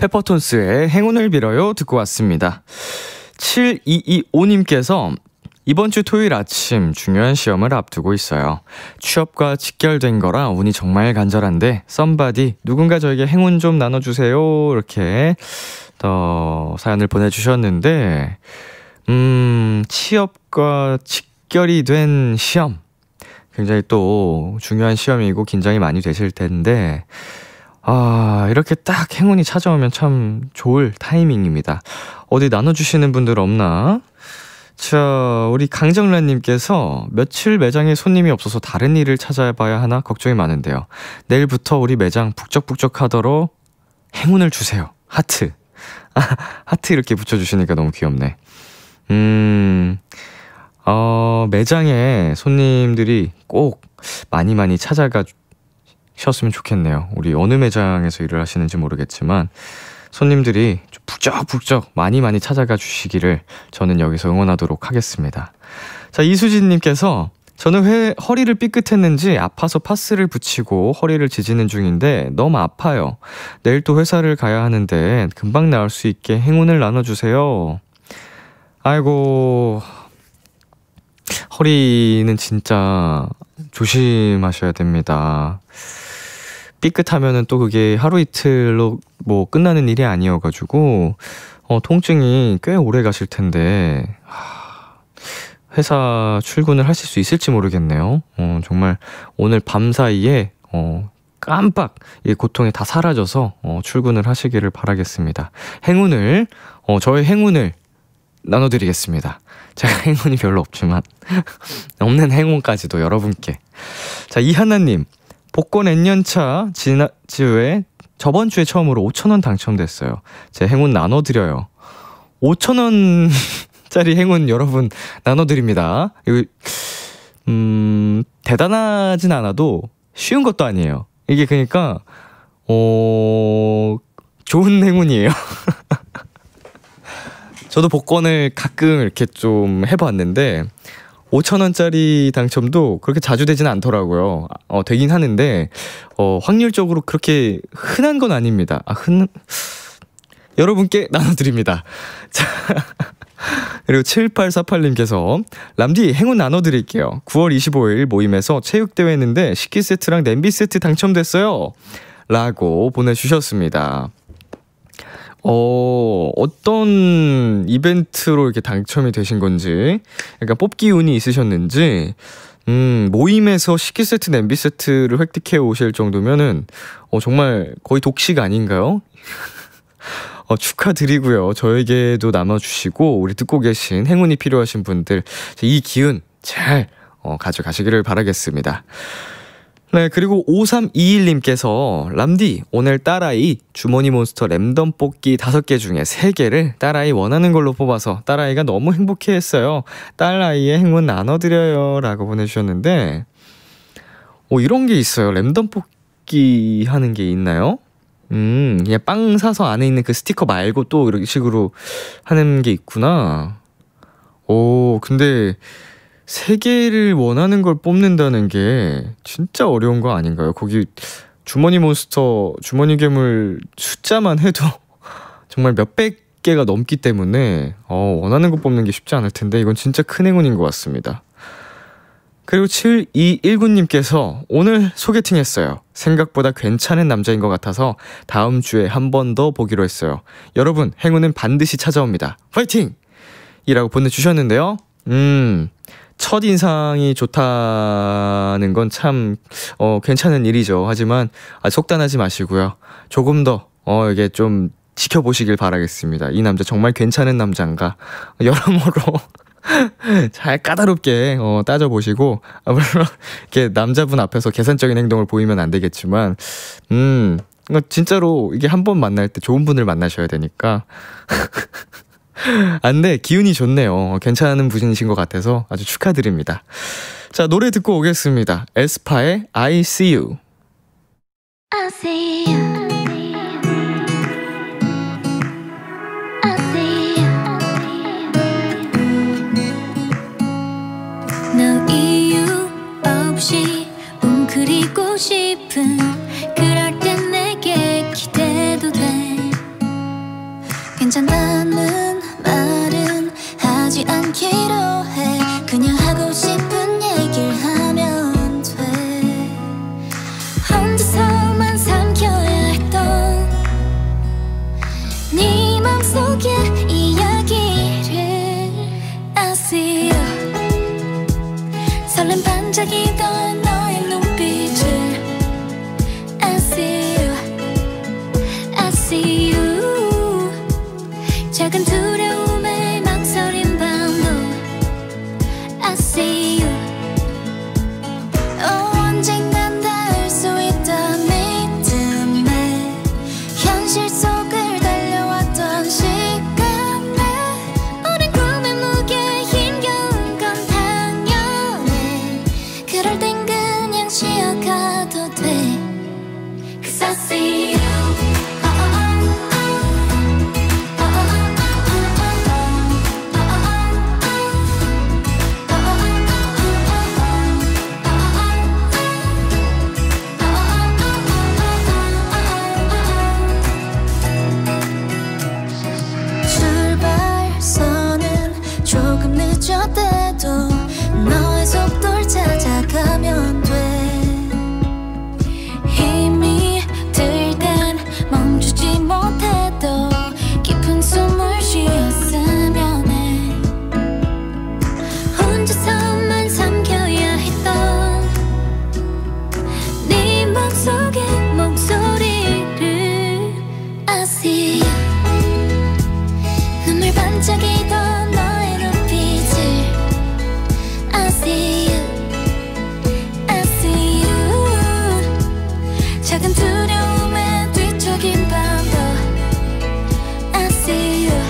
페퍼톤스의 행운을 빌어요 듣고 왔습니다. 7225님께서 이번 주 토요일 아침 중요한 시험을 앞두고 있어요. 취업과 직결된 거라 운이 정말 간절한데 썸바디 누군가 저에게 행운 좀 나눠주세요. 이렇게 사연을 보내주셨는데 취업과 직결이 된 시험 굉장히 또 중요한 시험이고 긴장이 많이 되실 텐데 이렇게 딱 행운이 찾아오면 참 좋을 타이밍입니다. 어디 나눠주시는 분들 없나? 자, 우리 강정란님께서 며칠 매장에 손님이 없어서 다른 일을 찾아봐야 하나 걱정이 많은데요. 내일부터 우리 매장 북적북적 하도록 행운을 주세요. 하트. 하트 이렇게 붙여주시니까 너무 귀엽네. 매장에 손님들이 꼭 많이 찾아가 셨으면 좋겠네요. 우리 어느 매장에서 일을 하시는지 모르겠지만 손님들이 좀 북적북적 많이 찾아가 주시기를 저는 여기서 응원하도록 하겠습니다. 자, 이수진님께서 저는 허리를 삐끗했는지 아파서 파스를 붙이고 허리를 지지는 중인데 너무 아파요. 내일 또 회사를 가야 하는데 금방 나을 수 있게 행운을 나눠주세요. 아이고, 허리는 진짜 조심하셔야 됩니다. 삐끗하면은 또 그게 하루 이틀로 뭐 끝나는 일이 아니어가지고 통증이 꽤 오래 가실 텐데 회사 출근을 하실 수 있을지 모르겠네요. 정말 오늘 밤 사이에 깜빡 이 고통이 다 사라져서 출근을 하시기를 바라겠습니다. 행운을 저의 행운을 나눠드리겠습니다. 제가 행운이 별로 없지만 없는 행운까지도 여러분께. 자, 이하나님, 복권 N년차 지난주에 저번 주에 처음으로 5,000원 당첨됐어요. 제 행운 나눠드려요. 5,000원짜리 행운 여러분 나눠드립니다. 이거 대단하진 않아도 쉬운 것도 아니에요. 이게 그러니까 좋은 행운이에요. 저도 복권을 가끔 이렇게 좀 해봤는데 5,000원짜리 당첨도 그렇게 자주 되지는 않더라고요. 되긴 하는데 확률적으로 그렇게 흔한 건 아닙니다. 여러분께 나눠드립니다. 자, 그리고 7848님께서 람디 행운 나눠드릴게요. 9월 25일 모임에서 체육대회 했는데 식기세트랑 냄비세트 당첨됐어요. 라고 보내주셨습니다. 어떤 이벤트로 이렇게 당첨이 되신 건지, 약간 뽑기 운이 있으셨는지, 모임에서 식기세트, 냄비세트를 획득해 오실 정도면은, 정말 거의 독식 아닌가요? 축하드리고요. 저에게도 나눠주시고, 우리 듣고 계신 행운이 필요하신 분들, 이 기운 잘 가져가시기를 바라겠습니다. 네, 그리고 5321님께서 람디 오늘 딸아이 주머니 몬스터 랜덤 뽑기 5개 중에 3개를 딸아이 원하는 걸로 뽑아서 딸아이가 너무 행복해했어요. 딸아이의 행운 나눠드려요 라고 보내주셨는데 이런 게 있어요. 랜덤 뽑기 하는 게 있나요? 그냥 빵 사서 안에 있는 그 스티커 말고 또 이런 식으로 하는 게 있구나. 근데 3개를 원하는 걸 뽑는다는 게 진짜 어려운 거 아닌가요? 거기 주머니 몬스터, 주머니 괴물 숫자만 해도 정말 몇백 개가 넘기 때문에 원하는 거 뽑는 게 쉽지 않을 텐데 이건 진짜 큰 행운인 것 같습니다. 그리고 7219님께서 오늘 소개팅 했어요. 생각보다 괜찮은 남자인 것 같아서 다음 주에 한 번 더 보기로 했어요. 여러분 행운은 반드시 찾아옵니다. 화이팅! 이라고 보내주셨는데요. 첫인상이 좋다는 건 참 괜찮은 일이죠. 하지만 속단하지 마시고요. 조금 더 이게 좀 지켜보시길 바라겠습니다. 이 남자 정말 괜찮은 남자인가 여러모로 잘 까다롭게 따져보시고 물론 이렇게 남자분 앞에서 계산적인 행동을 보이면 안 되겠지만 진짜로 이게 한 번 만날 때 좋은 분을 만나셔야 되니까 네, 기운이 좋네요. 괜찮은 분이신 것 같아서 아주 축하드립니다. 자, 노래 듣고 오겠습니다. 에스파의 I See You. I see you. I see you. 너 이유 없이 웅크리고 싶은 그럴 땐 내게 기대도 돼. 괜찮다는 말은 하지 않기로 해. 그냥 하고 싶은 얘기를 하면 돼. 혼자서만 삼켜야 했던 네 맘속의 이야기를 I see you. 설렘 반짝이던 너의 눈빛을 I see you. I see you. 작은 두려움에 망설인 밤도 I see you. 언젠간 닿을 수 있다 믿음에 현실 속을 달려왔던 시간에 오랜 꿈의 무게 힘겨운 건 당연해. 그럴 땐 그냥 쉬어가도 돼. Cause I see you. 출발선은 조금 늦었대도 너의 속도를 찾아가면 돼. 힘이 들 땐 멈추지 못해도 깊은 숨을 쉬었으면 해. 혼자서만 삼켜야 했던 네 맘속의 목소리를 I see you. 눈물 반짝이던 너의 눈빛을 I see you. I see you. 작은 두려움에 뒤척인 밤도 I see you.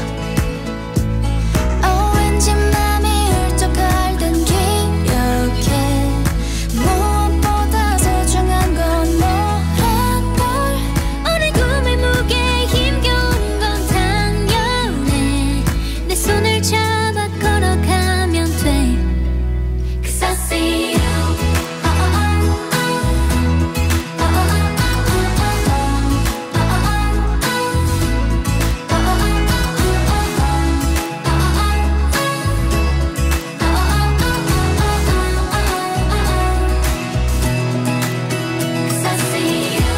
왠지 맘이 울적할 땐 기억해. 무엇보다 소중한 건 너란 걸. 오랜 꿈의 무게 힘겨운 건 당연해. 내 손을 잡아 걸어가면 돼. Cause I see you. Cause I see you.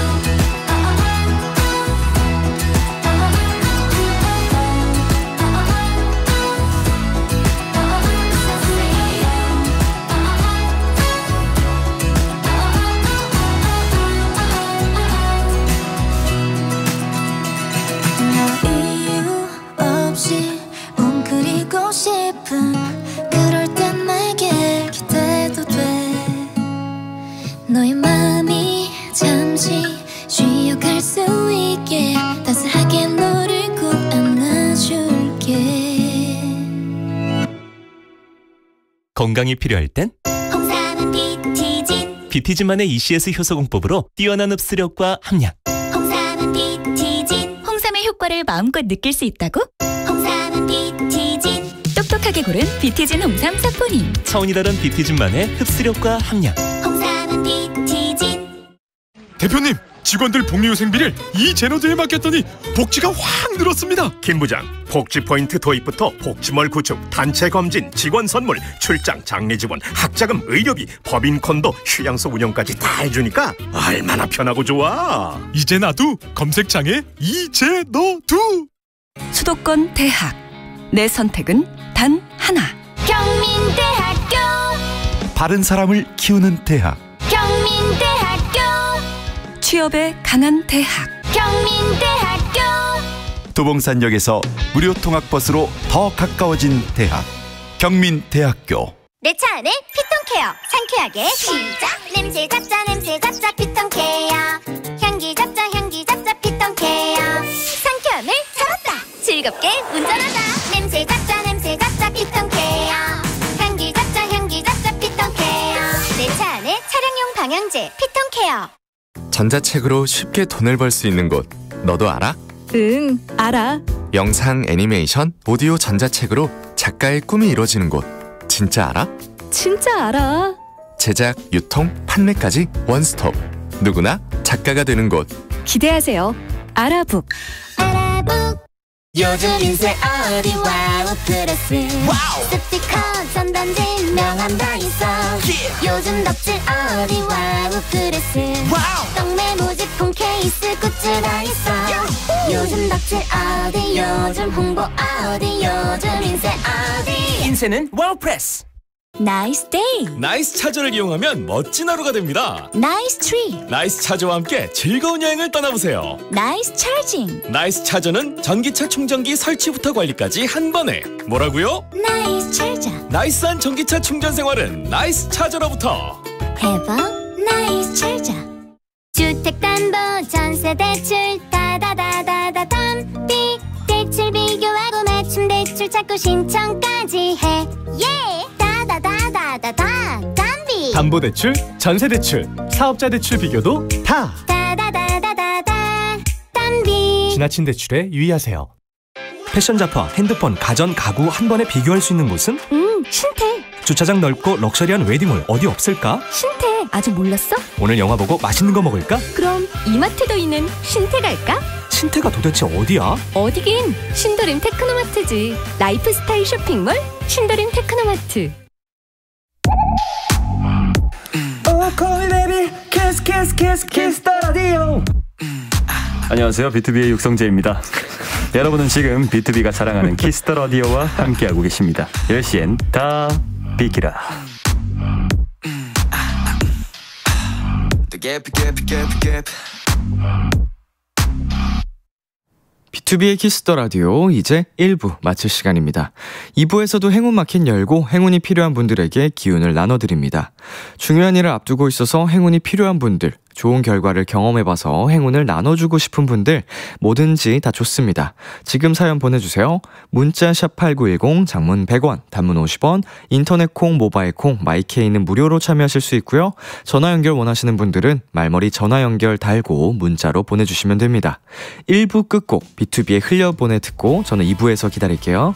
너 이유 없이 웅크리고 싶은 그럴 땐 내게 기대도 돼. 너의 맘이 잠시 쉬어갈 수 있게 따스하게 너를 꼭 안아줄게. 건강이 필요할 땐 홍삼은 비티진. 비티진만의 ECS 효소 공법으로 뛰어난 흡수력과 함량. 홍삼은 비티진. 홍삼의 효과를 마음껏 느낄 수 있다고? 홍삼은 비티진. 똑똑하게 고른 비티진 홍삼 사포닌. 차원이 다른 비티진만의 흡수력과 함량. 홍삼은 비티진. 대표님, 직원들 복리후생비를 이 제너드에 맡겼더니 복지가 확 늘었습니다. 김 부장, 복지 포인트 도입부터 복지몰 구축, 단체 검진, 직원 선물, 출장, 장례 지원, 학자금, 의료비, 법인콘도, 휴양소 운영까지 다 해주니까 얼마나 편하고 좋아. 이제 나도 검색창에 이제너두. 수도권 대학. 내 선택은 단 하나. 경민대학교. 바른 사람을 키우는 대학. 경민대학교. 취업에 강한 대학. 경민대학교. 도봉산역에서 무료 통학버스로 더 가까워진 대학. 경민대학교. 내 차 안에 피톤케어. 상쾌하게 시작. 냄새 잡자 냄새 잡자 피톤케어. 향기 잡자 향기 잡자 피톤케어. 상쾌함을 잡았다. 즐겁게 운전하자. 냄새 잡자 냄새 잡자 피톤케어. 향기 잡자 향기 잡자 피톤케어. 내 차 안에 차량용 방향제 피톤케어. 전자책으로 쉽게 돈을 벌 수 있는 곳 너도 알아? 응, 알아. 영상, 애니메이션, 오디오 전자책으로 작가의 꿈이 이루어지는 곳 진짜 알아? 진짜 알아. 제작, 유통, 판매까지 원스톱. 누구나 작가가 되는 곳. 기대하세요. 아라북. 요즘 인생 어디 와우 플러스 스티커 전단지 명함 다 있어 요즘 덕질 어디 와우 플러스 떡메 모집폰 케이스 굿즈 다 있어 요즘 덕질 어디 요즘 홍보 어디 요즘 인생 어디 인쇄는 와우프레스. 나이스 데이. 나이스 차저를 이용하면 멋진 하루가 됩니다. 나이스 트리. 나이스 차저와 함께 즐거운 여행을 떠나보세요. 나이스 차징. 나이스 차저는 전기차 충전기 설치부터 관리까지 한 번에. 뭐라고요? 나이스 차저. 나이스한 전기차 충전 생활은 나이스 차저로부터. 해봐 나이스 차저. 주택담보전세대출 다다다다다담비 대출 비교하고 맞춤 대출 찾고 신청까지 해 다다다다다담비 담보대출, 전세대출, 사업자대출 비교도 다 다다다다다담비 지나친 대출에 유의하세요. 패션 잡화, 핸드폰, 가전, 가구 한 번에 비교할 수 있는 곳은? 신태. 주차장 넓고 럭셔리한 웨딩홀 어디 없을까? 신태 아직 몰랐어? 오늘 영화 보고 맛있는 거 먹을까? 그럼 이마트도 있는 신태 갈까? 신태가 도대체 어디야? 어디긴 신도림 테크노마트지. 라이프스타일 쇼핑몰 신도림 테크노마트. 안녕하세요, 비투비의 육성재입니다. 여러분은 지금 비투비가 자랑하는 키스 더 라디오와 함께하고 계십니다. 10시엔 다 비키라. B2B의 키스 더 라디오 이제 1부 마칠 시간입니다. 2부에서도 행운 마켓 열고 행운이 필요한 분들에게 기운을 나눠드립니다. 중요한 일을 앞두고 있어서 행운이 필요한 분들, 좋은 결과를 경험해봐서 행운을 나눠주고 싶은 분들 뭐든지 다 좋습니다. 지금 사연 보내주세요. 문자 샵 8910, 장문 100원, 단문 50원, 인터넷 콩, 모바일 콩, 마이케이는 무료로 참여하실 수 있고요. 전화 연결 원하시는 분들은 말머리 전화 연결 달고 문자로 보내주시면 됩니다. 1부 끝곡 B2B의 흘려보내 듣고 저는 2부에서 기다릴게요.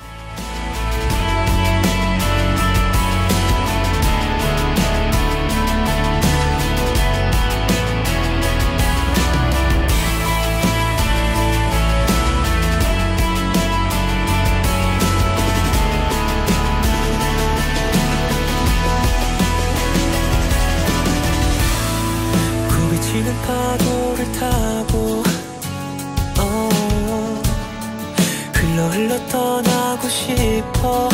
파도를 타고 흘러 떠나고 싶어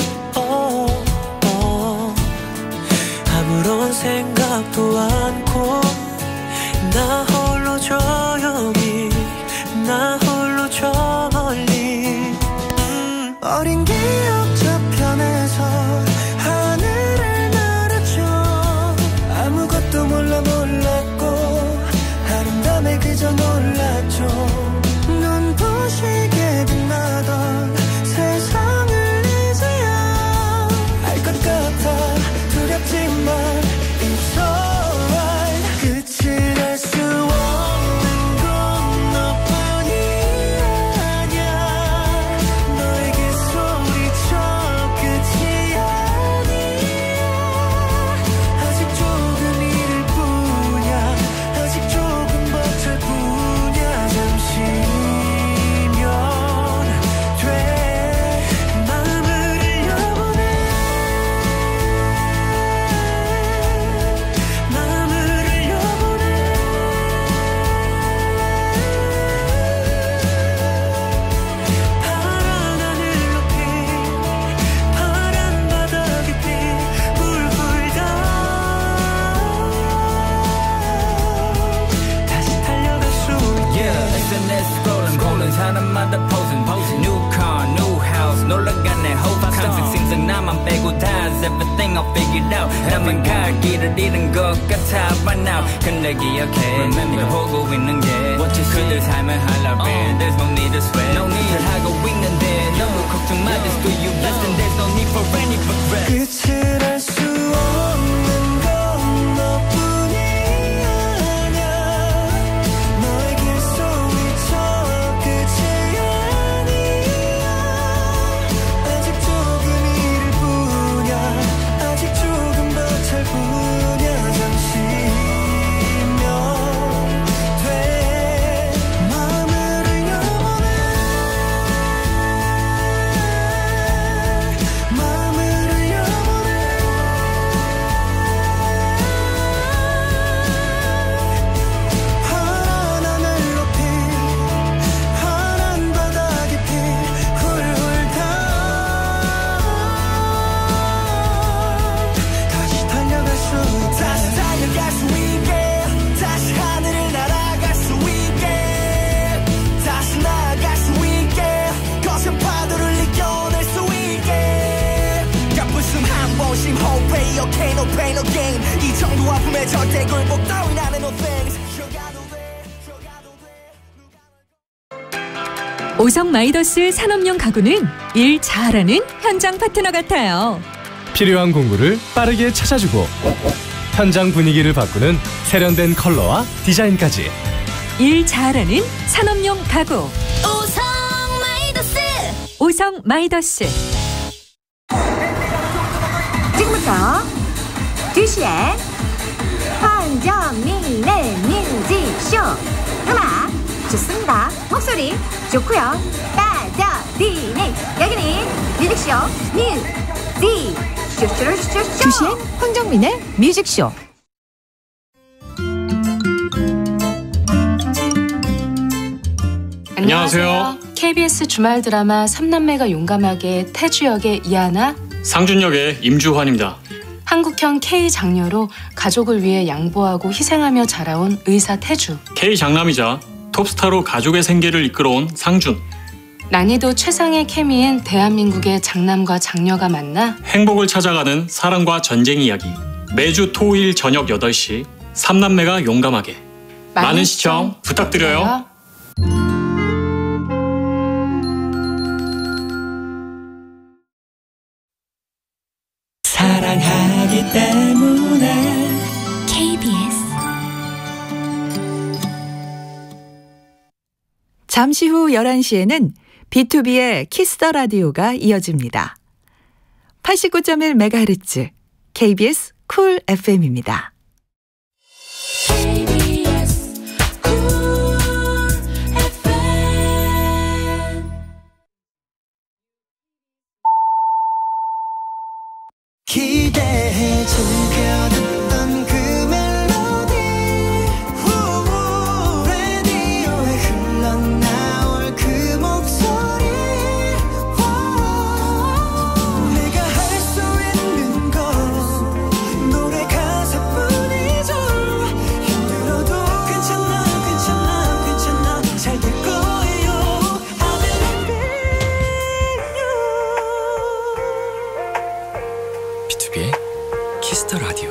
아무런 생각도 않고 나 홀로 조용히 나 홀로 저 멀리 어린 기억 저편에서 하늘을 날았죠 아무것도 몰랐고 아름다움에 그저 놀랐죠 눈부시게 빛나던 세상을 이제야 알 것 같아 두렵지만 It's alright 끝을 알 수 없는 건 너뿐이 아냐 너에게 소리쳐 끝이 아니야 아직 조금 이를 뿐이야 아직 조금 버틸 뿐이야 잠시면 돼 마음을 흘려보내 마음을 흘려보내 파란 하늘 높이 파란 바다 깊이 불불 다 다시 달려갈 수 있게 SNS scrolling 고른 사람마다 posing New car, new house 놀러가네 hope 항상 생각 나만 빼고 다 everything I figured out 나만 갈 길을 잃은 것 같아 right now 근데 기억해 네가 보고 있는 게 그들 삶을 highlight There's no need to sweat no need 하고 있는데 너무 걱정 마 Just do you best and there's no need for any regret 끝을 알 수 없는 건 너뿐이 아냐 너에게 소리쳐 끝이 아니야 아직 조금 이를 뿐이야 아직 조금 버틸 뿐이야 잠시면 돼 마음을 흘려보내 okay no pain no gain 이 정도 아픔에 절대 굴복 따윈 나는 no thanks 오성 마이더스 산업용 가구는 일 잘하는 현장 파트너 같아요. 필요한 공구를 빠르게 찾아주고 현장 분위기를 바꾸는 세련된 컬러와 디자인까지 일 잘하는 산업용 가구 오성 마이더스. 오성 마이더스. 지금부터 2시에 황정민의 뮤직쇼. 음악 좋습니다. 목소리 좋고요. 빠져드니 여기는 뮤직쇼 뮤직 쇼쇼쇼쇼. 2시엔 황정민의 뮤직쇼. 안녕하세요. KBS 주말 드라마 3남매가 용감하게 태주 역의 이하나, 상준 역의 임주환입니다. 한국형 K 장녀로 가족을 위해 양보하고 희생하며 자라온 의사 태주. K 장남이자 톱스타로 가족의 생계를 이끌어온 상준. 난이도 최상의 케미인 대한민국의 장남과 장녀가 만나 행복을 찾아가는 사랑과 전쟁 이야기. 매주 토요일 저녁 8시 3남매가 용감하게. 많은 시청 부탁드려요. 사랑하기 때문에 KBS. 잠시 후 11시에는 B2B의 키스 더 라디오가 이어집니다. 89.1MHz KBS 쿨 FM입니다. 기대해 즐겨듣던 그 멜로디 라디오에 흘러나올 그 목소리 내가 할 수 있는 건 노래 가사뿐이죠. 힘들어도 괜찮아 괜찮아 괜찮아 잘 될 거예요. I believe in you. B2B의 키스 더 라디오.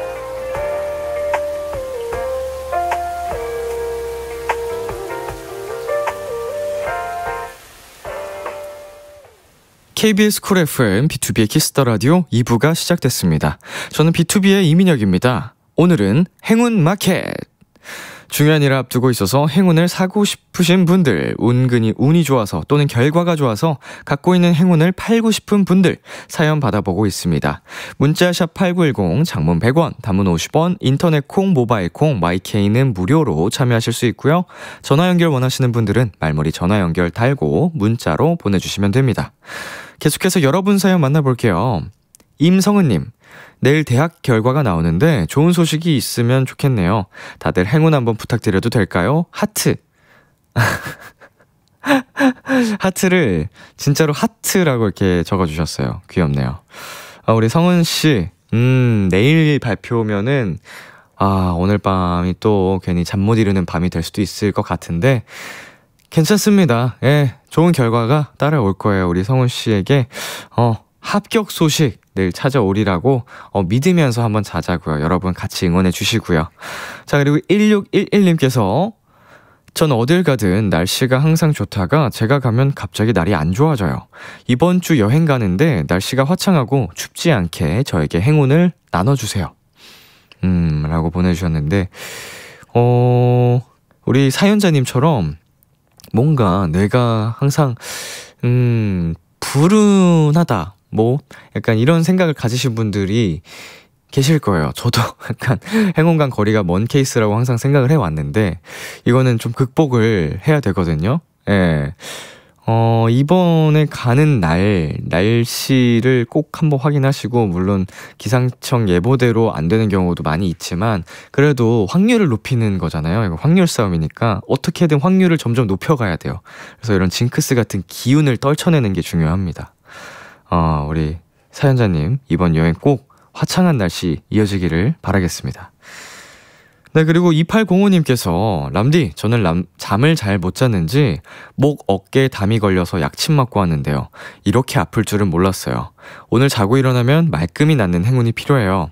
KBS 쿨 FM B2B의 키스 더 라디오 2부가 시작됐습니다. 저는 B2B의 이민혁입니다. 오늘은 행운 마켓. 중요한 일을 앞두고 있어서 행운을 사고 싶으신 분들, 은근히 운이 좋아서 또는 결과가 좋아서 갖고 있는 행운을 팔고 싶은 분들 사연 받아보고 있습니다. 문자샵 8910, 장문 100원, 단문 50원, 인터넷 콩, 모바일 콩, 마이케이는 무료로 참여하실 수 있고요. 전화 연결 원하시는 분들은 말머리 전화 연결 달고 문자로 보내주시면 됩니다. 계속해서 여러분 사연 만나볼게요. 임성은님, 내일 대학 결과가 나오는데 좋은 소식이 있으면 좋겠네요. 다들 행운 한번 부탁드려도 될까요? 하트. 하트를 진짜로 하트라고 이렇게 적어주셨어요. 귀엽네요. 우리 성은씨, 내일 발표면은 오늘 밤이 또 괜히 잠 못 이루는 밤이 될 수도 있을 것 같은데 괜찮습니다. 예, 좋은 결과가 따라올 거예요. 우리 성은씨에게 합격 소식 내일 찾아오리라고 믿으면서 한번 자자고요. 여러분 같이 응원해 주시고요. 자, 그리고 1611님께서 전 어딜 가든 날씨가 항상 좋다가 제가 가면 갑자기 날이 안 좋아져요. 이번 주 여행 가는데 날씨가 화창하고 춥지 않게 저에게 행운을 나눠주세요. 라고 보내주셨는데 우리 사연자님처럼 뭔가 내가 항상 불운하다 뭐 약간 이런 생각을 가지신 분들이 계실 거예요. 저도 약간 행운과 거리가 먼 케이스라고 항상 생각을 해왔는데 이거는 좀 극복을 해야 되거든요. 예. 이번에 가는 날씨를 꼭 한번 확인하시고, 물론 기상청 예보대로 안 되는 경우도 많이 있지만 그래도 확률을 높이는 거잖아요. 이거 확률 싸움이니까 어떻게든 확률을 점점 높여가야 돼요. 그래서 이런 징크스 같은 기운을 떨쳐내는 게 중요합니다. 우리 사연자님 이번 여행 꼭 화창한 날씨 이어지기를 바라겠습니다. 네, 그리고 2805님께서 람디, 저는 잠을 잘 못 잤는지 목, 어깨에 담이 걸려서 약침 맞고 왔는데요. 이렇게 아플 줄은 몰랐어요. 오늘 자고 일어나면 말끔히 낫는 행운이 필요해요.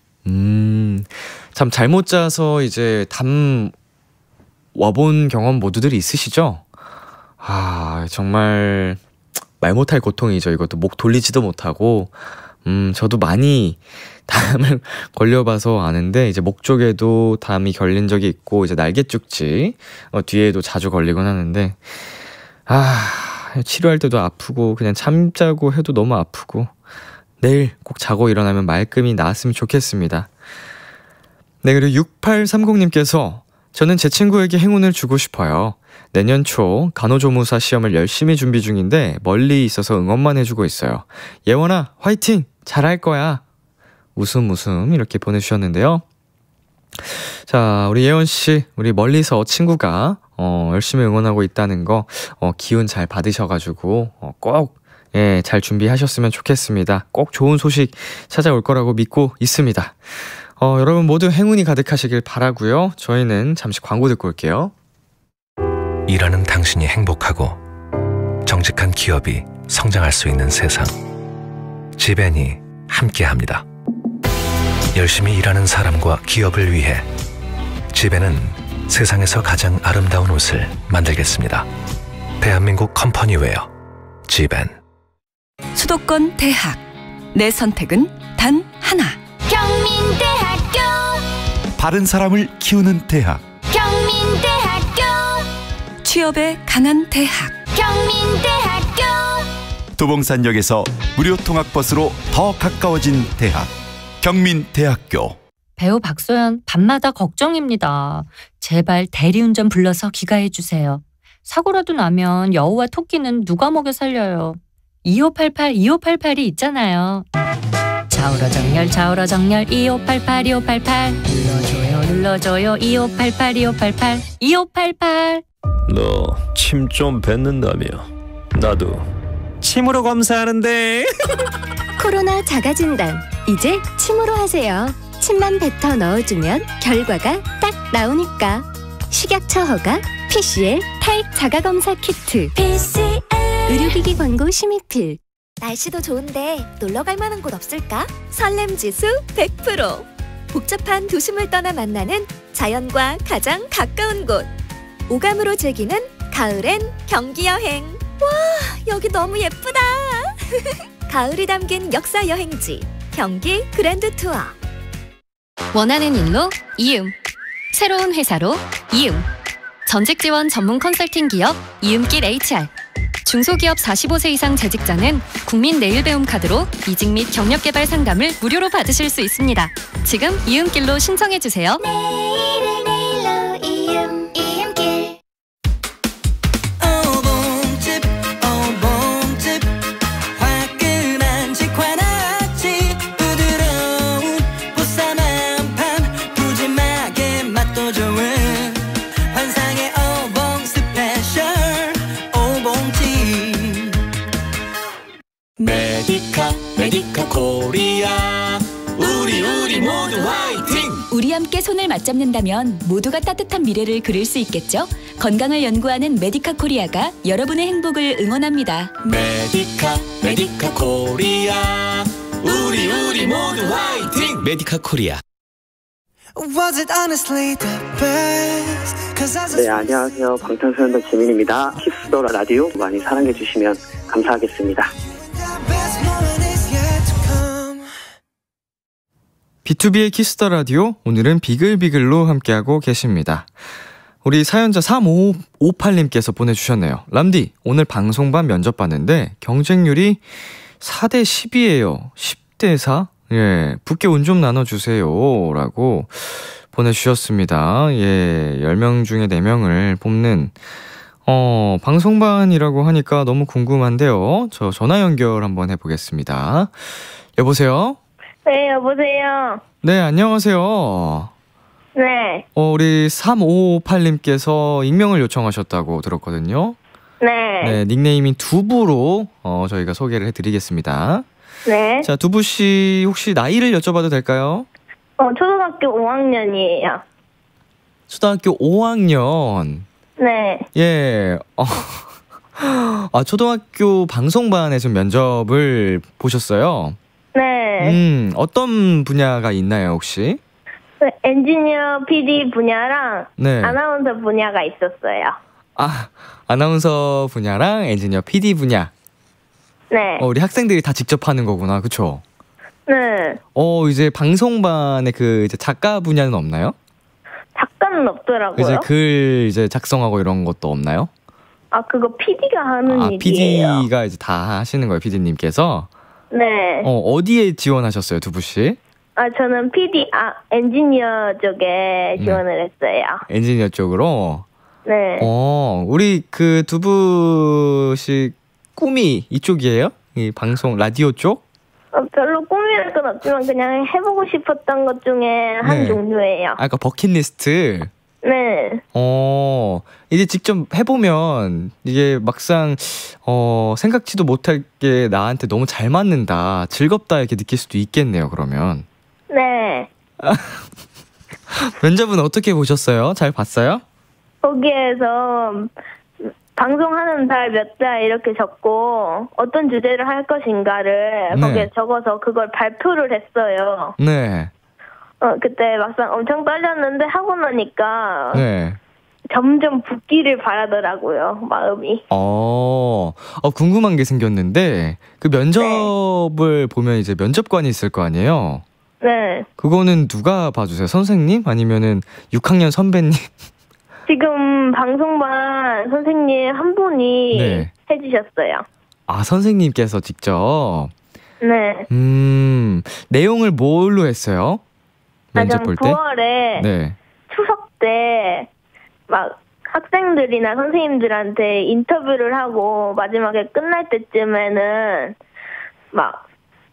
잠 잘못 자서 이제 담 와본 경험 모두들 있으시죠? 아, 정말 말 못할 고통이죠. 이것도 목 돌리지도 못하고. 저도 많이 담을 걸려봐서 아는데, 이제 목 쪽에도 담이 걸린 적이 있고, 이제 날개죽지 뒤에도 자주 걸리곤 하는데, 치료할 때도 아프고, 그냥 참자고 해도 너무 아프고, 내일 꼭 자고 일어나면 말끔히 나았으면 좋겠습니다. 네, 그리고 6830님께서 저는 제 친구에게 행운을 주고 싶어요. 내년 초 간호조무사 시험을 열심히 준비 중인데 멀리 있어서 응원만 해주고 있어요. 예원아, 화이팅! 잘할 거야. 웃음 이렇게 보내주셨는데요. 자, 우리 예원씨, 우리 멀리서 친구가 열심히 응원하고 있다는 거 기운 잘 받으셔가지고 꼭 잘 준비하셨으면 좋겠습니다. 꼭 좋은 소식 찾아올 거라고 믿고 있습니다. 여러분 모두 행운이 가득하시길 바라고요. 저희는 잠시 광고 듣고 올게요. 일하는 당신이 행복하고 정직한 기업이 성장할 수 있는 세상, 지벤이 함께합니다. 열심히 일하는 사람과 기업을 위해 지벤은 세상에서 가장 아름다운 옷을 만들겠습니다. 대한민국 컴퍼니웨어 지벤. 수도권 대학, 내 선택은 단 하나. 경민대학교. 바른 사람을 키우는 대학. 경민대학교. 취업에 강한 대학. 경민대학교. 도봉산역에서 무료 통학버스로 더 가까워진 대학. 경민대학교. 배우 박소연, 밤마다 걱정입니다. 제발 대리운전 불러서 귀가해주세요. 사고라도 나면 여우와 토끼는 누가 먹여 살려요. 2588 있잖아요. 좌우로 정렬 2588 눌러줘요 2588 너 침 좀 뱉는다며. 나도 침으로 검사하는데. 코로나 자가진단 이제 침으로 하세요. 침만 뱉어 넣어주면 결과가 딱 나오니까. 식약처 허가 PCL 타입 자가검사 키트. PCL. 의료기기 광고 심의필. 날씨도 좋은데 놀러 갈 만한 곳 없을까? 설렘지수 100%. 복잡한 도심을 떠나 만나는 자연과 가장 가까운 곳. 오감으로 즐기는 가을엔 경기 여행. 와, 여기 너무 예쁘다. 가을이 담긴 역사 여행지 경기 그랜드 투어. 원하는 일로 이음. 새로운 회사로 이음. 전직 지원 전문 컨설팅 기업 이음길 HR. 중소기업 45세 이상 재직자는 국민 내일 배움 카드로 이직 및 경력 개발 상담을 무료로 받으실 수 있습니다. 지금 이음길로 신청해 주세요. 내일을 내일로 이음길. 오봉집 화끈한 직화낙지 부드러운 보쌈 한판 푸짐하게 맛도 좋은 환상의 오봉 스페셜 오봉집. 메디카 코리아. 우리 모두 화이팅! 우리 함께 손을 맞잡는다면 모두가 따뜻한 미래를 그릴 수 있겠죠? 건강을 연구하는 메디카 코리아가 여러분의 행복을 응원합니다. 메디카 코리아. 우리 모두 화이팅! 메디카 코리아. Was it honestly the best? 'Cause as 네, 안녕하세요. 방탄소년단 지민입니다. 키스더 라디오 많이 사랑해 주시면 감사하겠습니다. B2B의 키스더 라디오, 오늘은 비글비글로 함께하고 계십니다. 우리 사연자 3558님께서 보내주셨네요. 람디, 오늘 방송반 면접 봤는데 경쟁률이 4대 10이에요. 10대 4? 예, 붓게 운 좀 나눠주세요 라고 보내주셨습니다. 예, 10명 중에 4명을 뽑는 방송반이라고 하니까 너무 궁금한데요. 저 전화 연결 한번 해보겠습니다. 여보세요? 네, 여보세요. 네, 안녕하세요. 네. 우리 3558님께서 익명을 요청하셨다고 들었거든요. 네. 네, 닉네임인 두부로 저희가 소개를 해드리겠습니다. 네. 자, 두부씨 혹시 나이를 여쭤봐도 될까요? 초등학교 5학년이에요. 초등학교 5학년. 네. 예. 초등학교 방송반에 좀 면접을 보셨어요? 네. 어떤 분야가 있나요, 혹시? 엔지니어 PD 분야랑 네. 아나운서 분야가 있었어요. 아나운서 분야랑 엔지니어 PD 분야. 네. 우리 학생들이 다 직접 하는 거구나, 그쵸? 네. 이제 방송반에 이제 작가 분야는 없나요? 작가는 없더라고요. 이제 글 이제 작성하고 이런 것도 없나요? 그거 PD가 하는 일이에요. PD가 이제 다 하시는 거예요, PD님께서? 네. 어디에 지원하셨어요, 두 분씩? 저는 엔지니어 쪽에 지원을 했어요. 엔지니어 쪽으로? 네. 우리 두 분씩 꿈이 이쪽이에요? 이 방송, 라디오 쪽? 별로 꿈이랄 건 없지만 그냥 해보고 싶었던 것 중에 한 종류예요. 그러니까 버킷리스트? 네. 이제 직접 해보면 이게 막상 생각지도 못하게 나한테 너무 잘 맞는다, 즐겁다 이렇게 느낄 수도 있겠네요, 그러면. 네. 면접은 어떻게 보셨어요? 잘 봤어요? 거기에서 방송하는 달 몇 달 이렇게 적고 어떤 주제를 할 것인가를 거기에 적어서 그걸 발표를 했어요. 네. 그때 막상 엄청 떨렸는데 하고 나니까 네. 점점 붓기를 바라더라고요, 마음이. 궁금한 게 생겼는데 그 면접을 보면 이제 면접관이 있을 거 아니에요? 네. 그거는 누가 봐주세요? 선생님? 아니면은 6학년 선배님? 지금 방송반 선생님 한 분이 해주셨어요. 선생님께서 직접? 네. 내용을 뭘로 했어요? 면접 볼 때? 9월에 추석 때 막 학생들이나 선생님들한테 인터뷰를 하고 마지막에 끝날 때쯤에는 막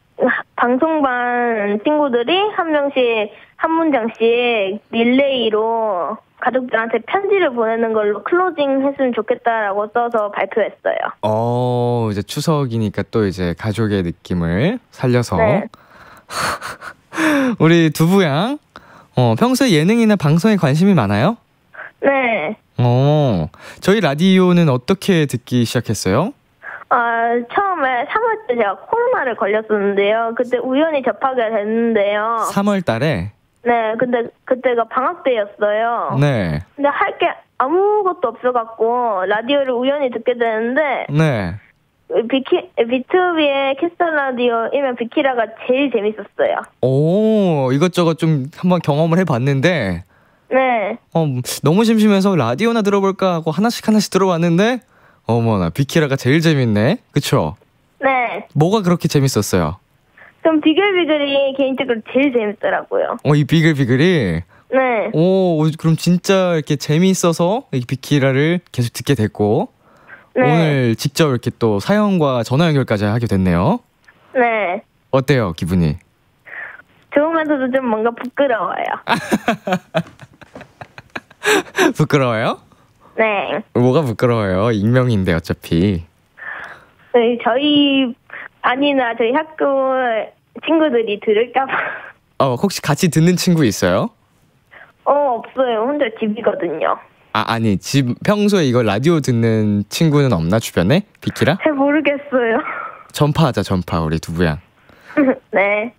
방송반 친구들이 한 명씩 한 문장씩 릴레이로 가족들한테 편지를 보내는 걸로 클로징 했으면 좋겠다라고 써서 발표했어요. 이제 추석이니까 또 이제 가족의 느낌을 살려서. 우리 두부양, 평소에 예능이나 방송에 관심이 많아요? 네. 저희 라디오는 어떻게 듣기 시작했어요? 처음에 3월 때 제가 코로나를 걸렸었는데요. 그때 우연히 접하게 됐는데요. 3월 달에? 네, 근데 그때가 방학 때였어요. 네. 근데 할 게 아무것도 없어갖고 라디오를 우연히 듣게 되는데 네. B2B의 키스 라디오이면 비키라가 제일 재밌었어요. 이것저것 좀 한번 경험을 해봤는데 네. 너무 심심해서 라디오나 들어볼까 하고 하나씩 들어봤는데 어머나, 비키라가 제일 재밌네. 그쵸? 네. 뭐가 그렇게 재밌었어요? 좀 비글비글이 개인적으로 제일 재밌더라고요. 이 비글비글이? 네. 그럼 진짜 이렇게 재미있어서 이 비키라를 계속 듣게 됐고 오늘 직접 이렇게 또 사연과 전화 연결까지 하게 됐네요. 네. 어때요, 기분이? 좋으면서도 좀 뭔가 부끄러워요. 부끄러워요? 네. 뭐가 부끄러워요? 익명인데 어차피. 네, 저희 반이나 저희 학교 친구들이 들을까봐. 혹시 같이 듣는 친구 있어요? 없어요. 혼자 집이거든요. 아니, 평소에 이거 라디오 듣는 친구는 없나, 주변에? 비키라? 잘 모르겠어요. 전파하자, 전파, 우리 두부양. 네.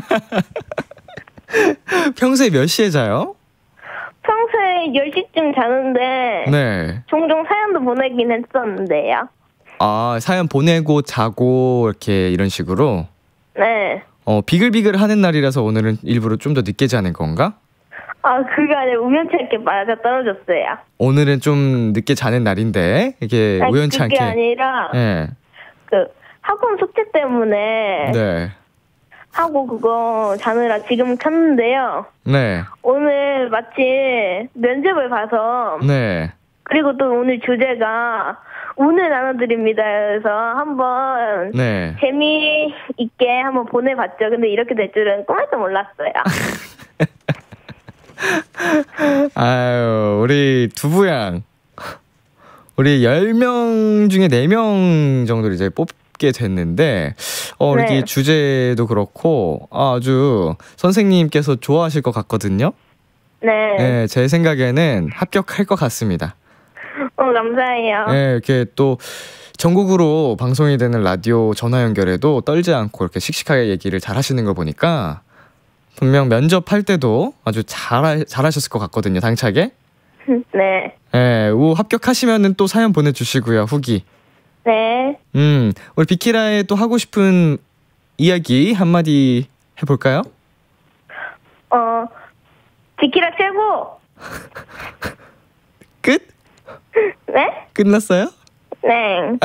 평소에 몇 시에 자요? 평소에 10시쯤 자는데 종종 사연도 보내긴 했었는데요. 사연 보내고 자고 이렇게 이런 식으로? 네. 비글비글 하는 날이라서 오늘은 일부러 좀 더 늦게 자는 건가? 그게 아니라 우연치 않게 맞아 떨어졌어요. 오늘은 좀 늦게 자는 날인데 이게 우연치 않게. 그게 아니라 학원 숙제 때문에 하고 그거 자느라 지금 켰는데요. 네. 오늘 마침 면접을 봐서 그리고 또 오늘 주제가 오늘 나눠드립니다. 그래서 한번 재미있게 한번 보내봤죠. 근데 이렇게 될 줄은 꿈에도 몰랐어요. 아유, 우리 두부양. 우리 10명 중에 4명 정도를 이제 뽑게 됐는데, 이렇게 주제도 그렇고, 아주 선생님께서 좋아하실 것 같거든요? 네. 네, 제 생각에는 합격할 것 같습니다. 감사해요. 네, 이렇게 또 전국으로 방송이 되는 라디오 전화 연결에도 떨지 않고 이렇게 씩씩하게 얘기를 잘 하시는 거 보니까 분명 면접할 때도 아주 잘하셨을 것 같거든요, 당차게. 네. 네, 합격하시면은 또 사연 보내주시고요, 후기. 네. 우리 비키라에 또 하고 싶은 이야기 한마디 해볼까요? 비키라 최고! 끝? 네? 끝났어요? 네.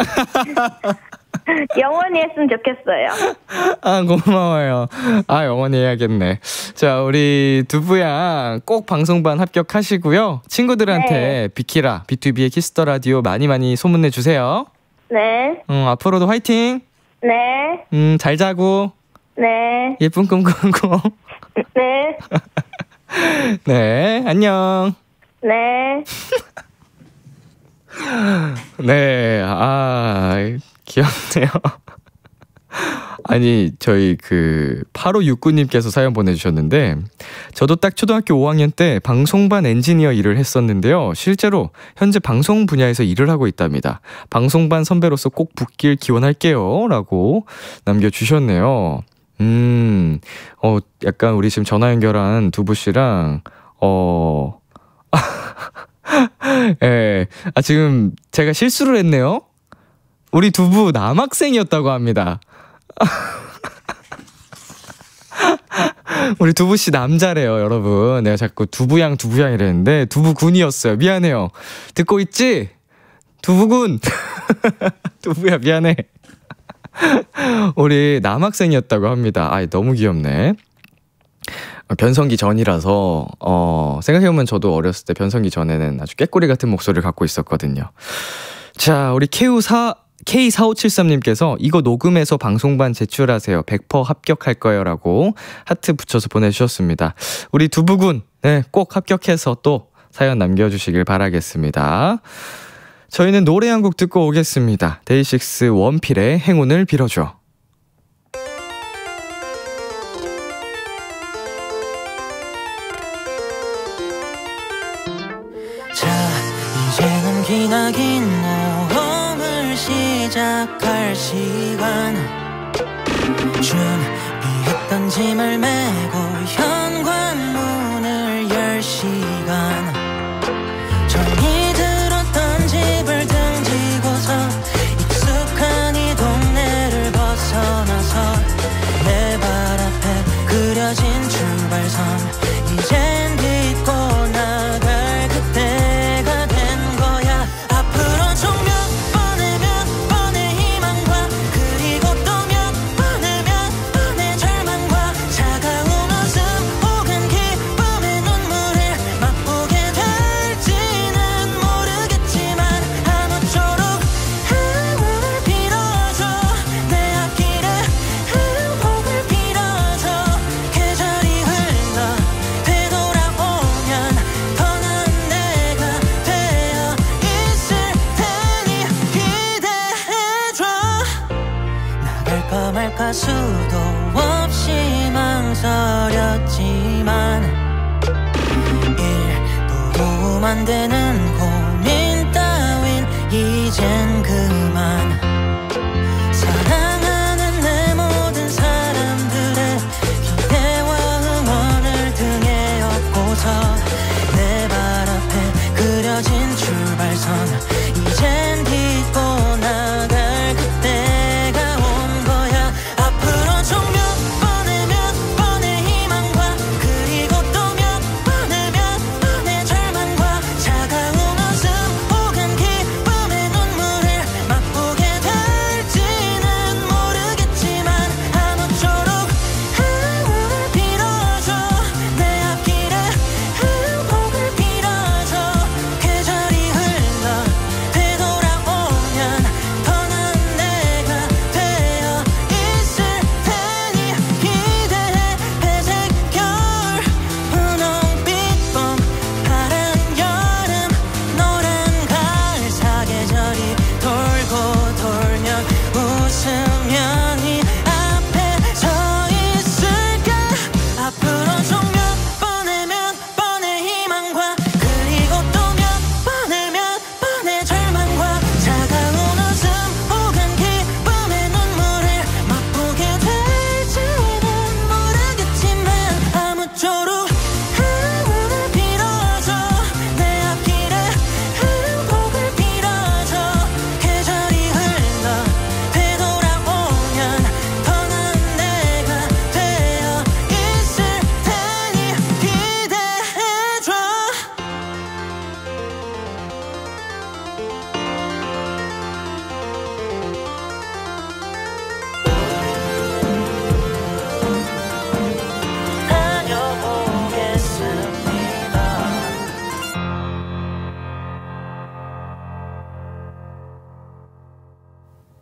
영원히 했으면 좋겠어요. 고마워요. 영원히 해야겠네. 자, 우리 두부양 꼭 방송반 합격하시고요. 친구들한테 네. 비키라, B2B의 키스더 라디오 많이 소문내주세요. 네. 앞으로도 화이팅! 네. 잘 자고. 네. 예쁜 꿈 꾸고. 네. 네, 안녕. 네. 네, 귀엽네요. 아니, 저희 8569님께서 사연 보내주셨는데, 저도 딱 초등학교 5학년 때 방송반 엔지니어 일을 했었는데요. 실제로 현재 방송 분야에서 일을 하고 있답니다. 방송반 선배로서 꼭 붙길 기원할게요. 라고 남겨주셨네요. 약간 우리 지금 전화 연결한 두부씨랑, 예. 지금 제가 실수를 했네요. 우리 두부 남학생이었다고 합니다. 우리 두부씨 남자래요, 여러분. 내가 자꾸 두부양 이랬는데 두부군이었어요. 미안해요. 듣고 있지? 두부군. 두부야, 미안해. 우리 남학생이었다고 합니다. 너무 귀엽네. 변성기 전이라서 생각해보면 저도 어렸을 때 변성기 전에는 아주 꾀꼬리 같은 목소리를 갖고 있었거든요. 자, 우리 K4573님께서 이거 녹음해서 방송반 제출하세요. 100% 합격할 거예요. 라고 하트 붙여서 보내주셨습니다. 우리 두부군, 네, 꼭 합격해서 또 사연 남겨주시길 바라겠습니다. 저희는 노래 한 곡 듣고 오겠습니다. 데이식스 원필의 행운을 빌어줘. 이제는 기나긴 모험을 시작할 시간 준비했던 짐을 메고 현관문을 열 시간 정이 들었던 집을 등지고서 익숙한 이 동네를 벗어나서 내 발 앞에 그려진 출발선 이젠 딛고 나갈 그때가 된 거야. 앞으로 총 몇 번의 희망과 그리고 또 몇 번의 절망과 차가운 웃음 혹은 기쁨의 눈물을 맛보게 될지는 모르겠지만 아무쪼록 행운을 빌어줘. 내 앞길에 행복을 빌어줘. 계절이 흘러 되돌아오면 더 나은 내가 되어 있을 테니 기대해줘. 나갈까 말까 수도 없이 망설였지만 일도 도움 안 되는 고민 따윈 이젠 그만. 사랑하는 내 모든 사람들의 기대와 응원을 등에 업고서 내 발 앞에 그려진 출발선 이젠 딛고 나갈 그때가 온 거야. 앞으로 총 몇 번의 희망과 그리고 또 몇 번의 절망과 차가운 웃음 혹은 기쁨의 눈물을 맛보게 될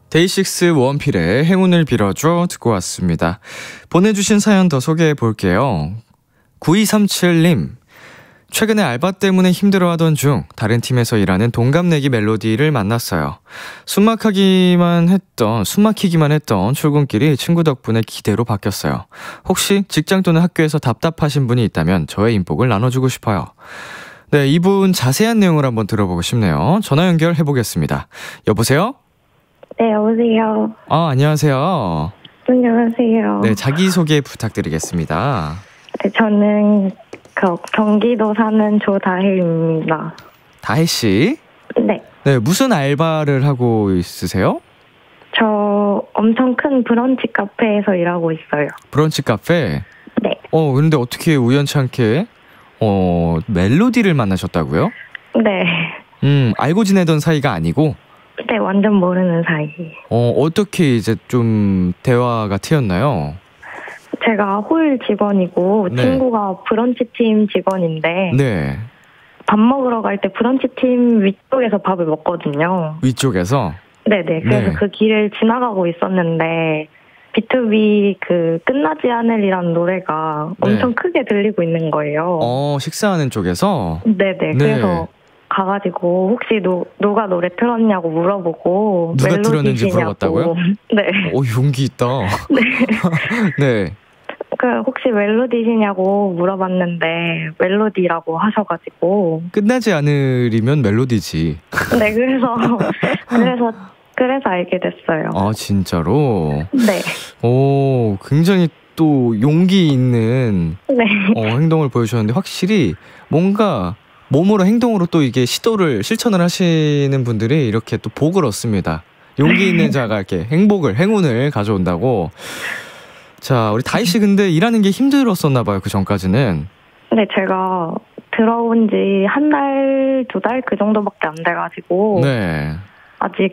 데이식스 원필의 행운을 빌어줘 듣고 왔습니다. 보내주신 사연 더 소개해 볼게요. 9237님, 최근에 알바 때문에 힘들어하던 중 다른 팀에서 일하는 동갑내기 멜로디를 만났어요. 숨막히기만 했던 출근길이 친구 덕분에 기대로 바뀌었어요. 혹시 직장 또는 학교에서 답답하신 분이 있다면 저의 인복을 나눠주고 싶어요. 네, 이분 자세한 내용을 한번 들어보고 싶네요. 전화 연결해 보겠습니다. 여보세요? 네, 여보세요. 안녕하세요. 안녕하세요. 네, 자기소개 부탁드리겠습니다. 네, 저는 경기도 사는 조다혜입니다. 다혜씨? 네. 네, 무슨 알바를 하고 있으세요? 저 엄청 큰 브런치 카페에서 일하고 있어요. 브런치 카페? 네. 근데 어떻게 우연찮게 멜로디를 만나셨다고요? 네. 알고 지내던 사이가 아니고? 네, 완전 모르는 사이. 어떻게 이제 좀 대화가 트였나요? 제가 홀 직원이고 네. 친구가 브런치 팀 직원인데 네. 밥 먹으러 갈 때 브런치 팀 위쪽에서 밥을 먹거든요. 위쪽에서? 네네. 그래서 네. 그 길을 지나가고 있었는데 B2B 끝나지 않으리라는 노래가 엄청 크게 들리고 있는 거예요. 식사하는 쪽에서? 네네. 네. 그래서 가가지고 혹시 누가 노래 틀었냐고 물어보고 누가 멜로디시냐고. 틀었는지 물어봤다고요? 네. 용기 있다. 네. 네. 혹시 멜로디시냐고 물어봤는데 멜로디라고 하셔가지고. 끝나지 않으리면 멜로디지. 네, 그래서 알게 됐어요. 아, 진짜로? 네. 굉장히 또 용기 있는 네. 행동을 보여주셨는데 확실히 뭔가 몸으로 행동으로 또 이게 실천을 하시는 분들이 이렇게 또 복을 얻습니다. 용기 있는 자가 이렇게 행운을 가져온다고. 자, 우리 다희 씨 근데 일하는 게 힘들었었나 봐요, 그 전까지는. 네, 제가 들어온 지 한 달, 2달 그 정도밖에 안 돼가지고. 네. 아직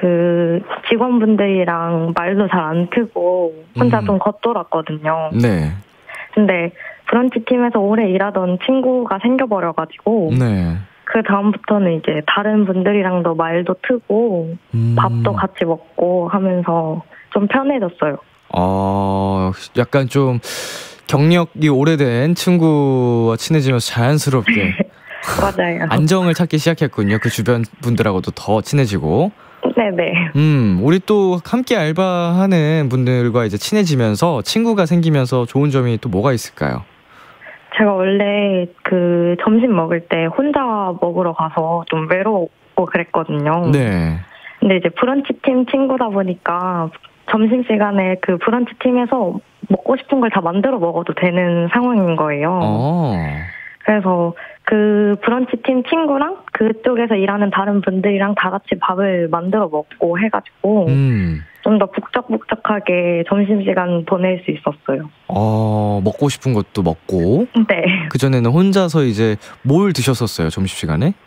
직원분들이랑 말도 잘 안 트고 혼자 좀 겉돌았거든요. 네. 근데 브런치 팀에서 오래 일하던 친구가 생겨버려가지고. 네. 그 다음부터는 이제 다른 분들이랑도 말도 트고 밥도 같이 먹고 하면서 좀 편해졌어요. 약간 좀 경력이 오래된 친구와 친해지면서 자연스럽게 맞아요. 안정을 찾기 시작했군요. 그 주변 분들하고도 더 친해지고. 네네. 우리 또 함께 알바하는 분들과 이제 친해지면서 친구가 생기면서 좋은 점이 또 뭐가 있을까요? 제가 원래 점심 먹을 때 혼자 먹으러 가서 좀 외로웠고 그랬거든요. 네. 근데 이제 브런치 팀 친구다 보니까 점심시간에 그 브런치 팀에서 먹고 싶은 걸 다 만들어 먹어도 되는 상황인 거예요. 그래서 그 브런치 팀 친구랑 그쪽에서 일하는 다른 분들이랑 다 같이 밥을 만들어 먹고 해가지고 좀 더 북적북적하게 점심시간 보낼 수 있었어요. 먹고 싶은 것도 먹고. 네. 그전에는 혼자서 이제 뭘 드셨었어요, 점심시간에?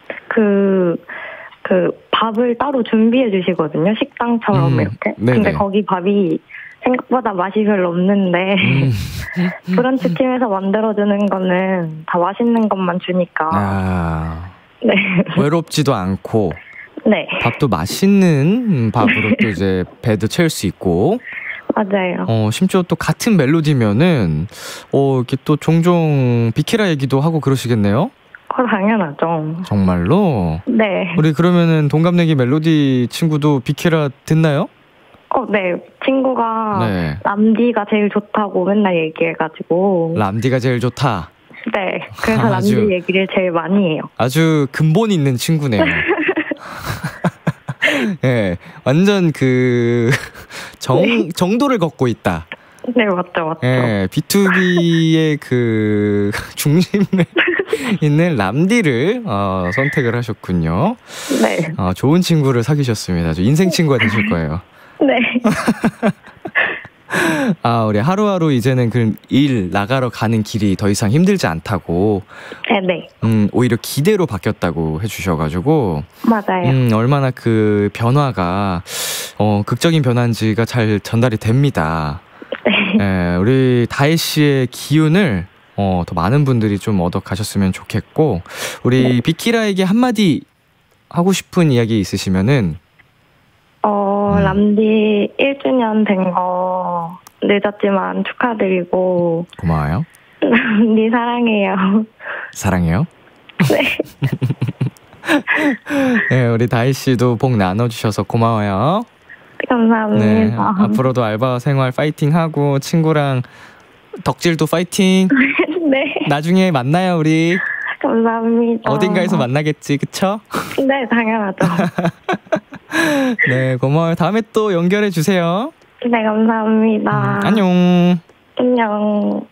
밥을 따로 준비해 주시거든요. 식당처럼 이렇게. 네네. 근데 거기 밥이 생각보다 맛이 별로 없는데 브런치 팀에서 만들어주는 거는 다 맛있는 것만 주니까. 네. 외롭지도 않고. 네. 밥도 맛있는 밥으로 또 이제 배도 채울 수 있고. 맞아요. 심지어 또 같은 멜로디면은 이렇게 또 종종 비키라 얘기도 하고 그러시겠네요. 당연하죠. 정말로? 네. 우리 그러면은 동갑내기 멜로디 친구도 비키라 듣나요? 네. 친구가 네. 람디가 제일 좋다고 맨날 얘기해가지고. 람디가 제일 좋다? 네. 그래서 람디 얘기를 제일 많이 해요. 아주 근본 있는 친구네요. 네. 완전 정도를 걷고 있다. 네, 맞죠. 네. B2B의 중심에 있는 람디를 선택을 하셨군요. 네. 좋은 친구를 사귀셨습니다. 인생 친구가 되실 거예요. 네. 우리 하루하루 이제는 일 나가러 가는 길이 더 이상 힘들지 않다고. 네. 오히려 기대로 바뀌었다고 해주셔가지고. 맞아요. 얼마나 그 변화가 극적인 변화인지가 잘 전달이 됩니다. 네, 우리 다혜 씨의 기운을 더 많은 분들이 좀 얻어 가셨으면 좋겠고, 우리 비키라에게 한마디 하고 싶은 이야기 있으시면은. 람디 1주년 된 거 늦었지만 축하드리고. 고마워요. 람디 사랑해요. 사랑해요? 네. 네, 우리 다희 씨도 복 나눠주셔서 고마워요. 감사합니다. 네, 앞으로도 알바 생활 파이팅하고 친구랑 덕질도 파이팅. 네. 나중에 만나요, 우리. 감사합니다. 어딘가에서 만나겠지, 그쵸? 네, 당연하죠. 네, 고마워요. 다음에 또 연결해 주세요. 네, 감사합니다. 안녕. 안녕.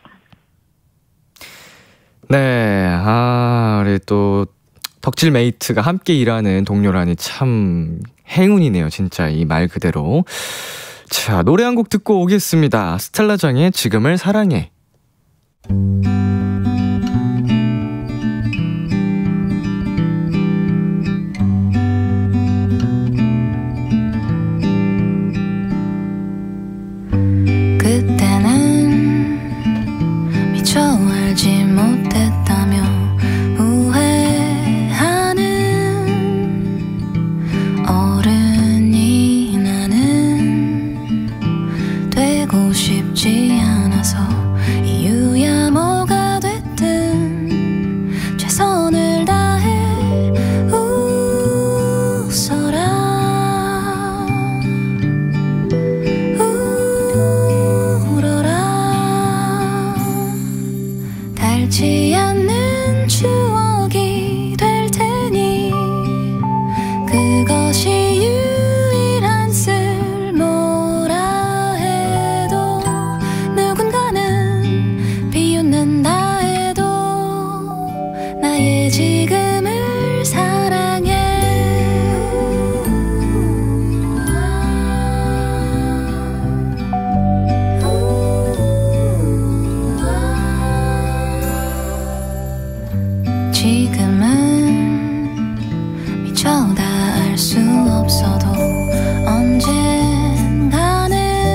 네, 우리 또 덕질 메이트가 함께 일하는 동료라니 참 행운이네요, 진짜 이 말 그대로. 자, 노래 한 곡 듣고 오겠습니다. 스텔라장의 지금을 사랑해. 그때는 미처 알지 못했다며 후회하는 어른이 나는 되고 싶지 않아서 이유야 뭐가 됐든 최선을 다해 웃어라. 닳지 않는 추억이 될 테니 그것이 유일한 쓸모라 해도 누군가는 비웃는다 해도 나의 지금을 사랑해. 지금은 미처 다 알 수 없어도 언젠가는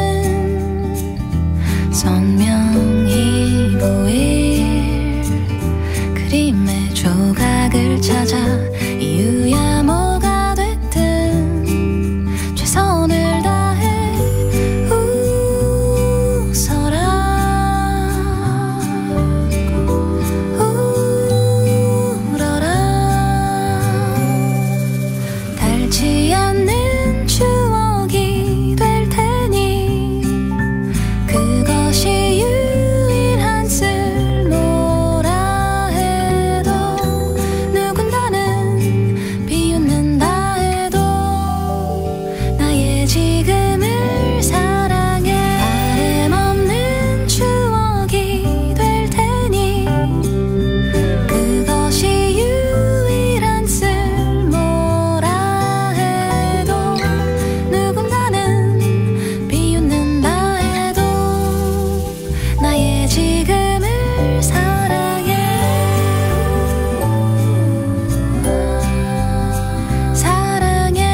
선명히 보일 그림의 조각을 찾아 이유야 뭐가 됐든 최선을 다해 웃어라. 닳지 않는 추억이 될 테니 그것이 유일한 쓸모라 해도 누군가는 비웃는다 해도 나의 지금을 사랑해. 바램없는 추억이 될 테니 그것이 유일한 쓸모라 해도 누군가는 비웃는다 해도 나의 지금을 사랑해. 사랑해.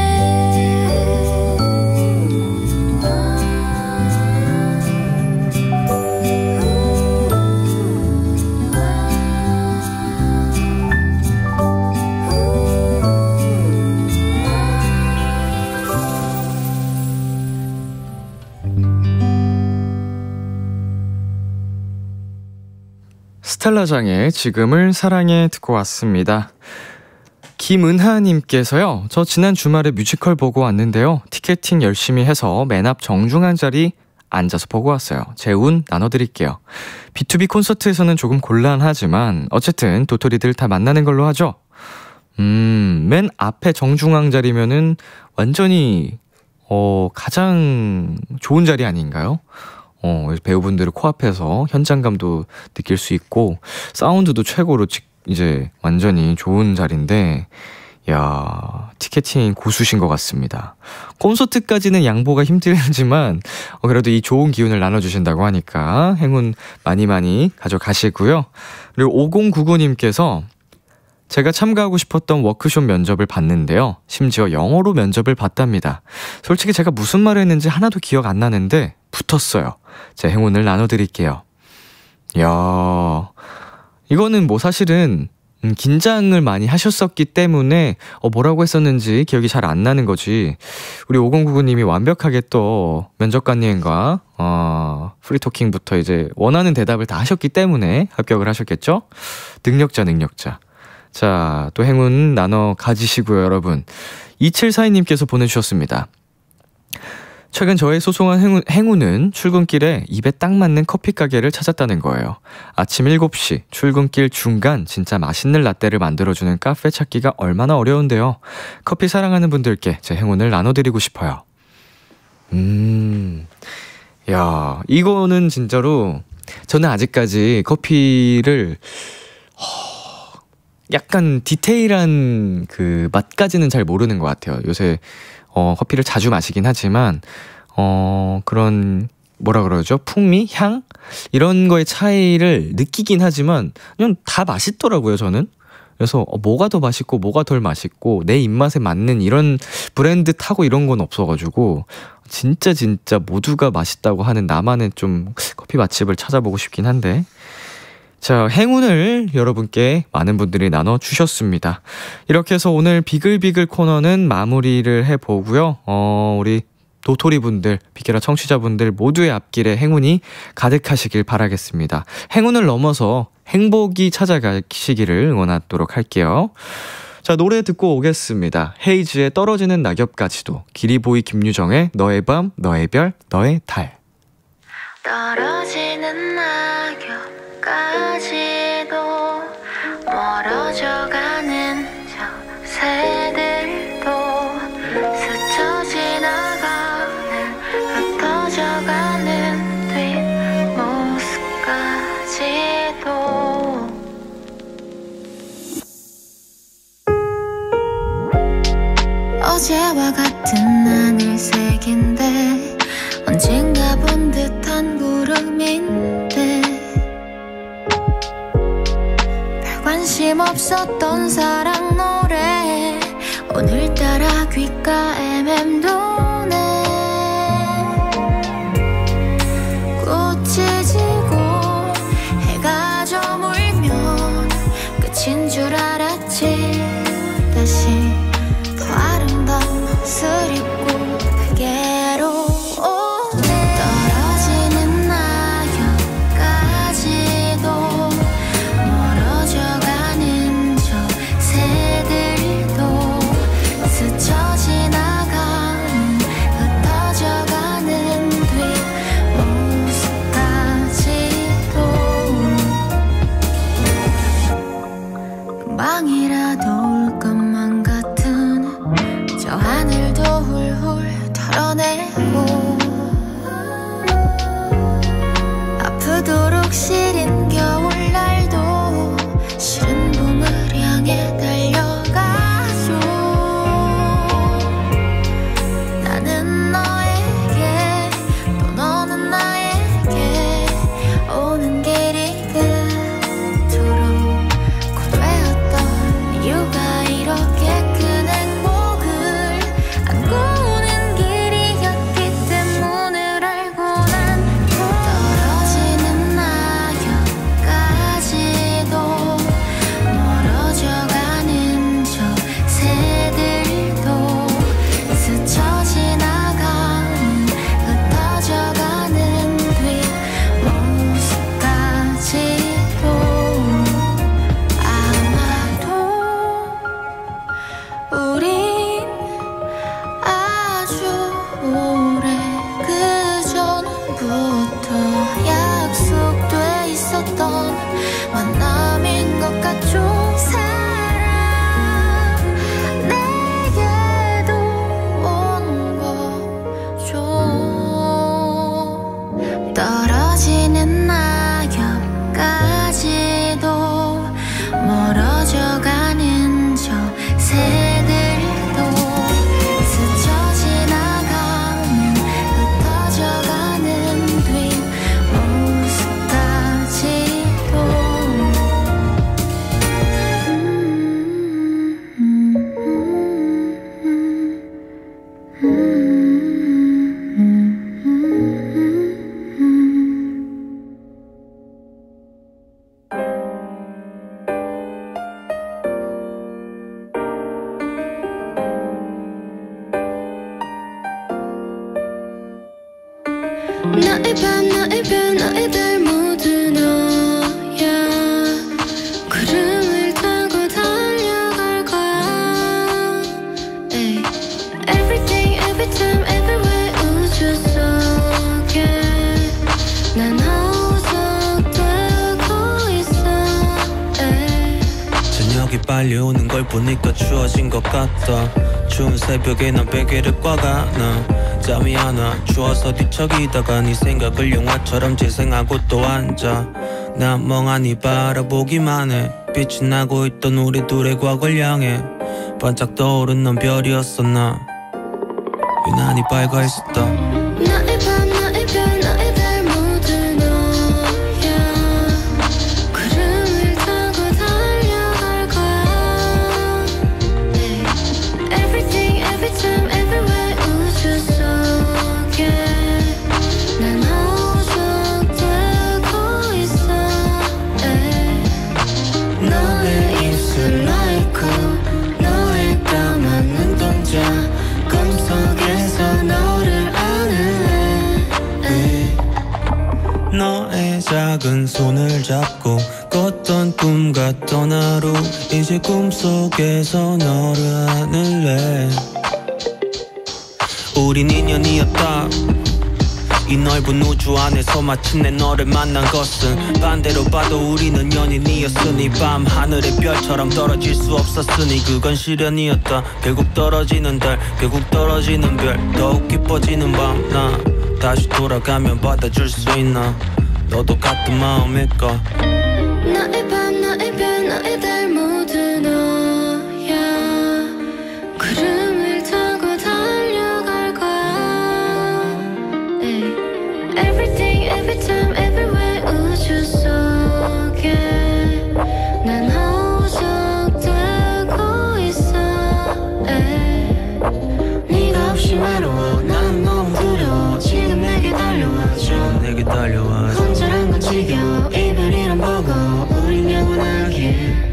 스텔라장의 지금을 사랑해 듣고 왔습니다. 김은하님께서요. 저 지난 주말에 뮤지컬 보고 왔는데요. 티켓팅 열심히 해서 맨 앞 정중한 자리 앉아서 보고 왔어요. 제 운 나눠드릴게요. B2B 콘서트에서는 조금 곤란하지만 어쨌든 도토리들 다 만나는 걸로 하죠. 맨 앞에 정중앙 자리면은 완전히 가장 좋은 자리 아닌가요? 배우분들을 코앞에서 현장감도 느낄 수 있고 사운드도 최고로 이제 완전히 좋은 자리인데, 야, 티켓팅 고수신 것 같습니다. 콘서트까지는 양보가 힘들지만 그래도 이 좋은 기운을 나눠주신다고 하니까 행운 많이 많이 가져가시고요. 그리고 5099님께서 제가 참가하고 싶었던 워크숍 면접을 봤는데요. 심지어 영어로 면접을 봤답니다. 솔직히 제가 무슨 말을 했는지 하나도 기억 안 나는데 붙었어요. 제 행운을 나눠드릴게요. 이야, 이거는 뭐 사실은 긴장을 많이 하셨었기 때문에 뭐라고 했었는지 기억이 잘 안 나는 거지. 우리 5099님이 완벽하게 또 면접관님과 프리토킹부터 이제 원하는 대답을 다 하셨기 때문에 합격을 하셨겠죠? 능력자. 자, 또 행운 나눠 가지시고요, 여러분. 2742님께서 보내주셨습니다. 최근 저의 소소한 행운은 출근길에 입에 딱 맞는 커피 가게를 찾았다는 거예요. 아침 7시 출근길 중간 진짜 맛있는 라떼를 만들어주는 카페 찾기가 얼마나 어려운데요. 커피 사랑하는 분들께 제 행운을 나눠드리고 싶어요. 야, 이거는 진짜로 저는 아직까지 커피를 약간 디테일한 그 맛까지는 잘 모르는 것 같아요. 요새 커피를 자주 마시긴 하지만 그런 뭐라 그러죠? 풍미? 향? 이런 거의 차이를 느끼긴 하지만 그냥 다 맛있더라고요, 저는. 그래서 뭐가 더 맛있고 뭐가 덜 맛있고 내 입맛에 맞는 이런 브랜드 타고 이런 건 없어가지고 진짜 모두가 맛있다고 하는 나만의 좀 커피 맛집을 찾아보고 싶긴 한데, 자, 행운을 여러분께 많은 분들이 나눠주셨습니다. 이렇게 해서 오늘 비글비글 코너는 마무리를 해보고요. 우리 도토리분들, 비케라 청취자분들 모두의 앞길에 행운이 가득하시길 바라겠습니다. 행운을 넘어서 행복이 찾아가시기를 응원하도록 할게요. 자, 노래 듣고 오겠습니다. 헤이즈의 떨어지는 낙엽까지도, 기리보이 김유정의 너의 밤, 너의 별, 너의 달. 떨어지는 낙엽까지도 멀어져가는 저 새들도 스쳐 지나가는 흩어져가는 뒷모습까지도. 어제와 같은 하늘색인데 언젠가 본 듯한 구름인데 별 관심 없었던 사랑 노래 오늘따라 귓가에 맴도네. 꽃이 지고 해가 저물면 끝인 줄 알았지. 다시 더 아름다운 옷을 입고 그게로 떨어지는 낙엽까지도 멀어져가는 저 새들도 스쳐 지나가는 나의 밤 나의 별 나의 달 모두 너야 구름을 타고 달려갈 거야 Ay. Everything every time everywhere 우주 속에 난 호석되고 있어 Ay. 저녁이 빨리 오는 걸 보니까 추워진 것 같다 추운 새벽에 난 베개를 꽉 안아 잠이 안 와 추워서 뒤척이다가 네 생각을 영화처럼 재생하고 또 앉아 난 멍하니 바라보기만 해 빛이 나고 있던 우리 둘의 과거를 향해 반짝 떠오른 넌 별이었어 나 유난히 밝아 있었다 나의 밤 나의 별 나의 달 모두 너야 구름을 타고 달려갈 거야 Everything every time everywhere 우주 속에 난 호석되고 있어 너의 입술 너의 코 너의 까만 눈동자 꿈속에서 너를 안을래 너의 작은 손을 잡고 꿨던 꿈 같던 하루 이제 꿈속에서 너를 안을래 우린 인연이었다 이 넓은 우주 안에서 마침내 너를 만난 것은 반대로 봐도 우리는 연인이었으니 밤 하늘의 별처럼 떨어질 수 없었으니 그건 시련이었다 결국 떨어지는 달 결국 떨어지는 별 더욱 깊어지는 밤 나 다시 돌아가면 받아줄 수 있나 너도 같은 마음일까 나의 밤 나의 별 나의 달 모두 너야 구름을 타고 달려갈 거야 Everything every time everywhere 우주 속에 난 호석되고 있어 네가 없이 외로워 난 너무 두려워 지금 내게 달려와줘 내게 달려와 혼자란 건 지겨워 이별이란 보고 우린 영원하길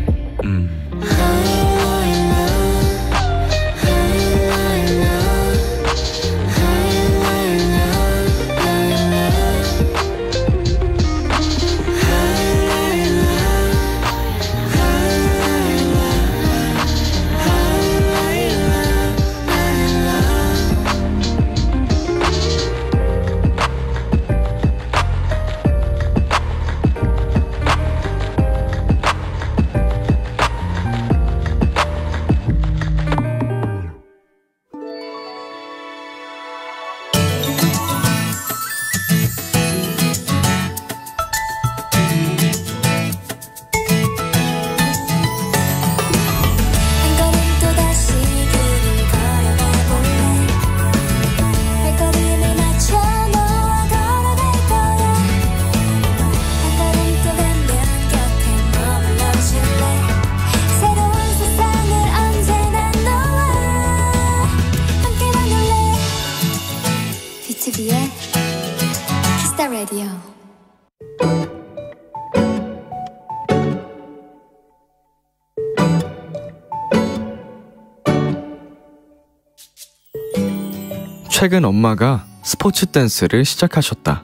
최근 엄마가 스포츠 댄스를 시작하셨다.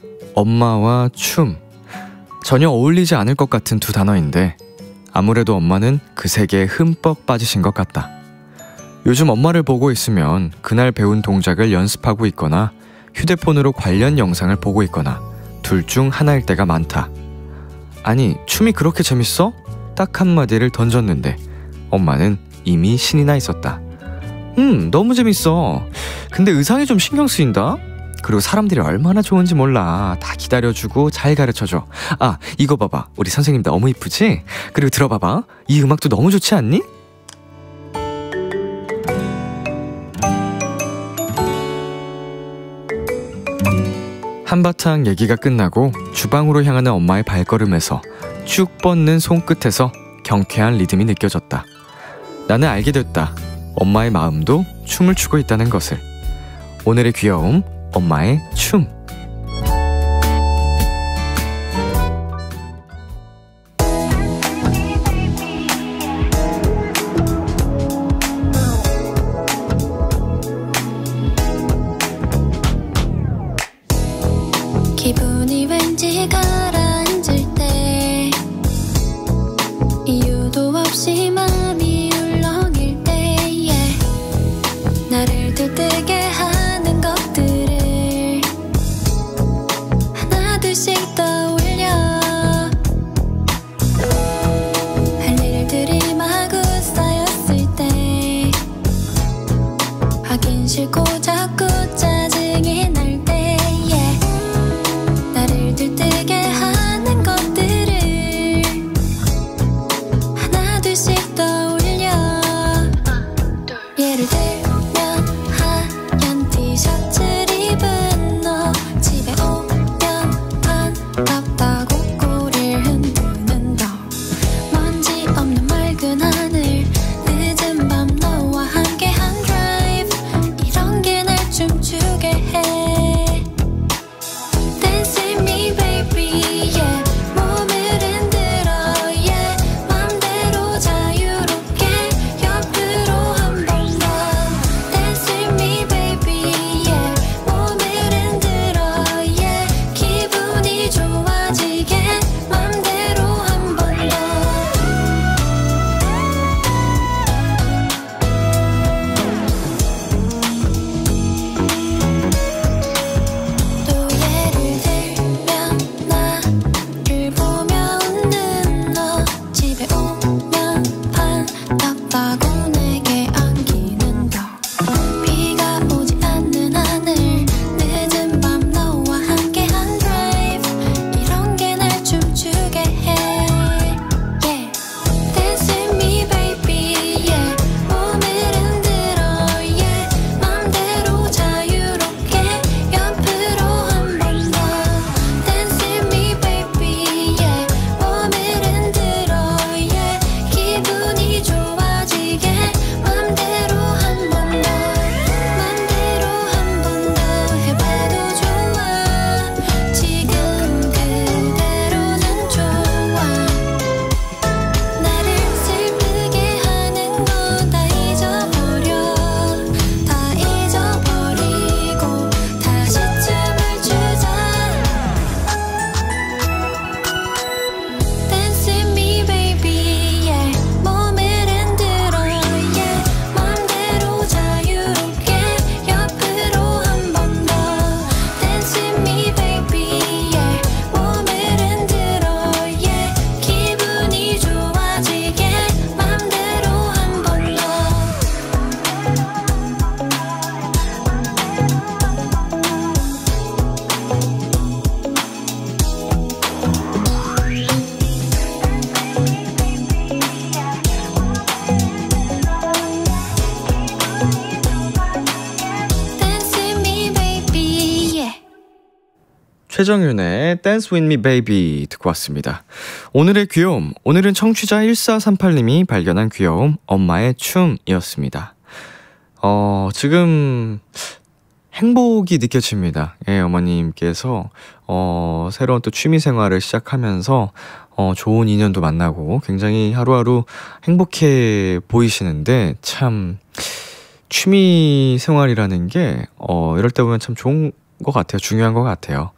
엄마와 춤. 전혀 어울리지 않을 것 같은 두 단어인데 아무래도 엄마는 그 세계에 흠뻑 빠지신 것 같다. 요즘 엄마를 보고 있으면 그날 배운 동작을 연습하고 있거나 휴대폰으로 관련 영상을 보고 있거나 둘 중 하나일 때가 많다. 아니, 춤이 그렇게 재밌어? 딱 한마디를 던졌는데 엄마는 이미 신이 나 있었다. 너무 재밌어. 근데 의상이 좀 신경 쓰인다? 그리고 사람들이 얼마나 좋은지 몰라. 다 기다려주고 잘 가르쳐줘. 아, 이거 봐봐. 우리 선생님 너무 이쁘지? 그리고 들어봐봐. 이 음악도 너무 좋지 않니? 한바탕 얘기가 끝나고 주방으로 향하는 엄마의 발걸음에서 쭉 뻗는 손끝에서 경쾌한 리듬이 느껴졌다. 나는 알게 됐다. 엄마의 마음도 춤을 추고 있다는 것을. 오늘의 귀여움, 엄마의 춤. 기분이 왠지 가라앉을 때 이유도 없이 마음이 울렁일 때 yeah. 나를 들뜨게 하는 것들을 하나둘씩 떠올려 할 일들이 마구 쌓였을 때 하긴 싫고 자꾸 짜증이 날 때 yeah. 나를 들뜨게 하는 것들을 하나둘씩 떠올려 예를 들면 하얀 티셔츠를 입은 너 집에 오면 반갑다고 꼬리를 흔드는 너 먼지 없는 맑은 하늘 늦은 밤 너와 함께한 드라이브 이런 게 날 춤추게 해 Dance with me baby yeah 몸을 흔들어 yeah 맘대로 자유롭게 옆으로 한 번 더 Dance with me baby yeah 몸을 흔들어 yeah 기분이 좋아지게 맘대로 한 번 더 또 예를 들면 나를 보며 웃는 너 집에 오면 반갑다고 내게 안기는 너 비가 오지 않는 하늘 늦은 밤 너와 함께한 드라이브 이런 게 날 춤추게 해 yeah. Dance with me baby yeah 몸을 흔들어 yeah 맘대로 자유롭게 옆으로 한 번 더 Dance with me baby yeah 몸을 흔들어 yeah 기분이 좋아지게 맘대로 한 번 더 맘대로 한 번 더 해봐도 좋아 지금 그대로는 좋아 나를 슬프게 하는 거 다 잊어버려 다 잊어버리고 다시 춤을 추자 Dance with me baby yeah 몸을 흔들어 yeah 맘대로 자유롭게 옆으로 한 번 더 Dance with me baby yeah 몸을 흔들어 yeah 기분이 좋아지게 맘대로 한 번 더 Dance with me baby yeah 최정윤의 Dance With Me Baby 듣고 왔습니다. 오늘의 귀여움, 오늘은 청취자 1438님이 발견한 귀여움, 엄마의 춤이었습니다. 지금 행복이 느껴집니다. 예, 어머님께서 새로운 또 취미 생활을 시작하면서 좋은 인연도 만나고 굉장히 하루하루 행복해 보이시는데 참 취미 생활이라는 게 이럴 때 보면 참 좋은 것 같아요. 중요한 것 같아요.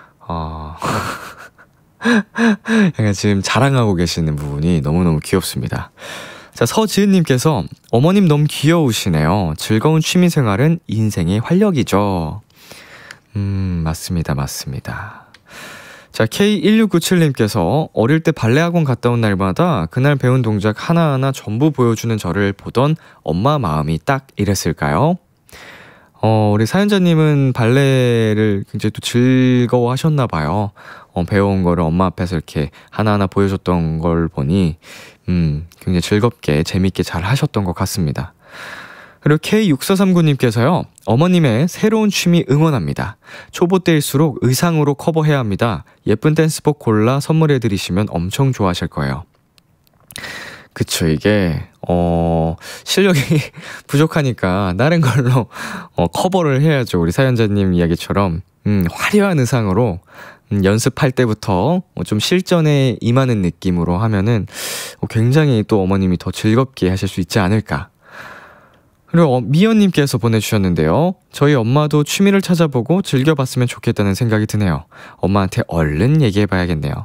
약간 지금 자랑하고 계시는 부분이 너무너무 귀엽습니다. 자, 서지은님께서 어머님 너무 귀여우시네요. 즐거운 취미생활은 인생의 활력이죠. 맞습니다. 맞습니다. 자, K1697님께서 어릴 때 발레학원 갔다 온 날마다 그날 배운 동작 하나하나 전부 보여주는 저를 보던 엄마 마음이 딱 이랬을까요? 우리 사연자님은 발레를 굉장히 또 즐거워하셨나 봐요. 배워온 거를 엄마 앞에서 이렇게 하나하나 보여줬던 걸 보니 굉장히 즐겁게 재밌게 잘 하셨던 것 같습니다. 그리고 K6439님께서요. 어머님의 새로운 취미 응원합니다. 초보 때일수록 의상으로 커버해야 합니다. 예쁜 댄스복 골라 선물해드리시면 엄청 좋아하실 거예요. 그쵸, 이게 실력이 부족하니까 다른 걸로 커버를 해야죠. 우리 사연자님 이야기처럼 화려한 의상으로 연습할 때부터 좀 실전에 임하는 느낌으로 하면은 굉장히 또 어머님이 더 즐겁게 하실 수 있지 않을까. 그리고 미연님께서 보내주셨는데요. 저희 엄마도 취미를 찾아보고 즐겨봤으면 좋겠다는 생각이 드네요. 엄마한테 얼른 얘기해봐야겠네요.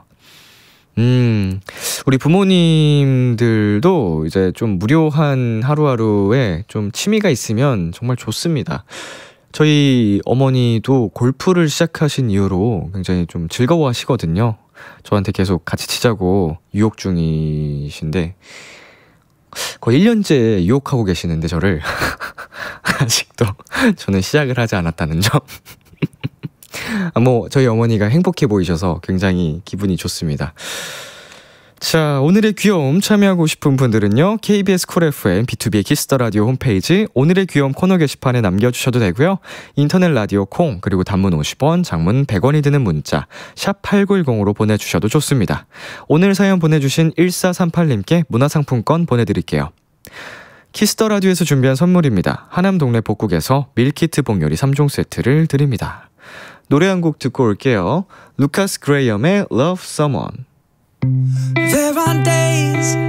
우리 부모님들도 이제 좀 무료한 하루하루에 좀 취미가 있으면 정말 좋습니다. 저희 어머니도 골프를 시작하신 이후로 굉장히 좀 즐거워하시거든요. 저한테 계속 같이 치자고 유혹 중이신데 거의 1년째 유혹하고 계시는데 저를 아직도 저는 시작을 하지 않았다는 점. 뭐 저희 어머니가 행복해 보이셔서 굉장히 기분이 좋습니다. 자, 오늘의 귀여움 참여하고 싶은 분들은요, KBS 쿨 FM B2B의 키스더 라디오 홈페이지 오늘의 귀여움 코너 게시판에 남겨주셔도 되고요. 인터넷 라디오 콩, 그리고 단문 50원, 장문 100원이 드는 문자 샵 8910으로 보내주셔도 좋습니다. 오늘 사연 보내주신 1438님께 문화상품권 보내드릴게요. 키스더 라디오에서 준비한 선물입니다. 하남 동네 복국에서 밀키트 복요리 3종 세트를 드립니다. 노래 한 곡 듣고 올게요. 루카스 그레이엄의 Love Someone. There are days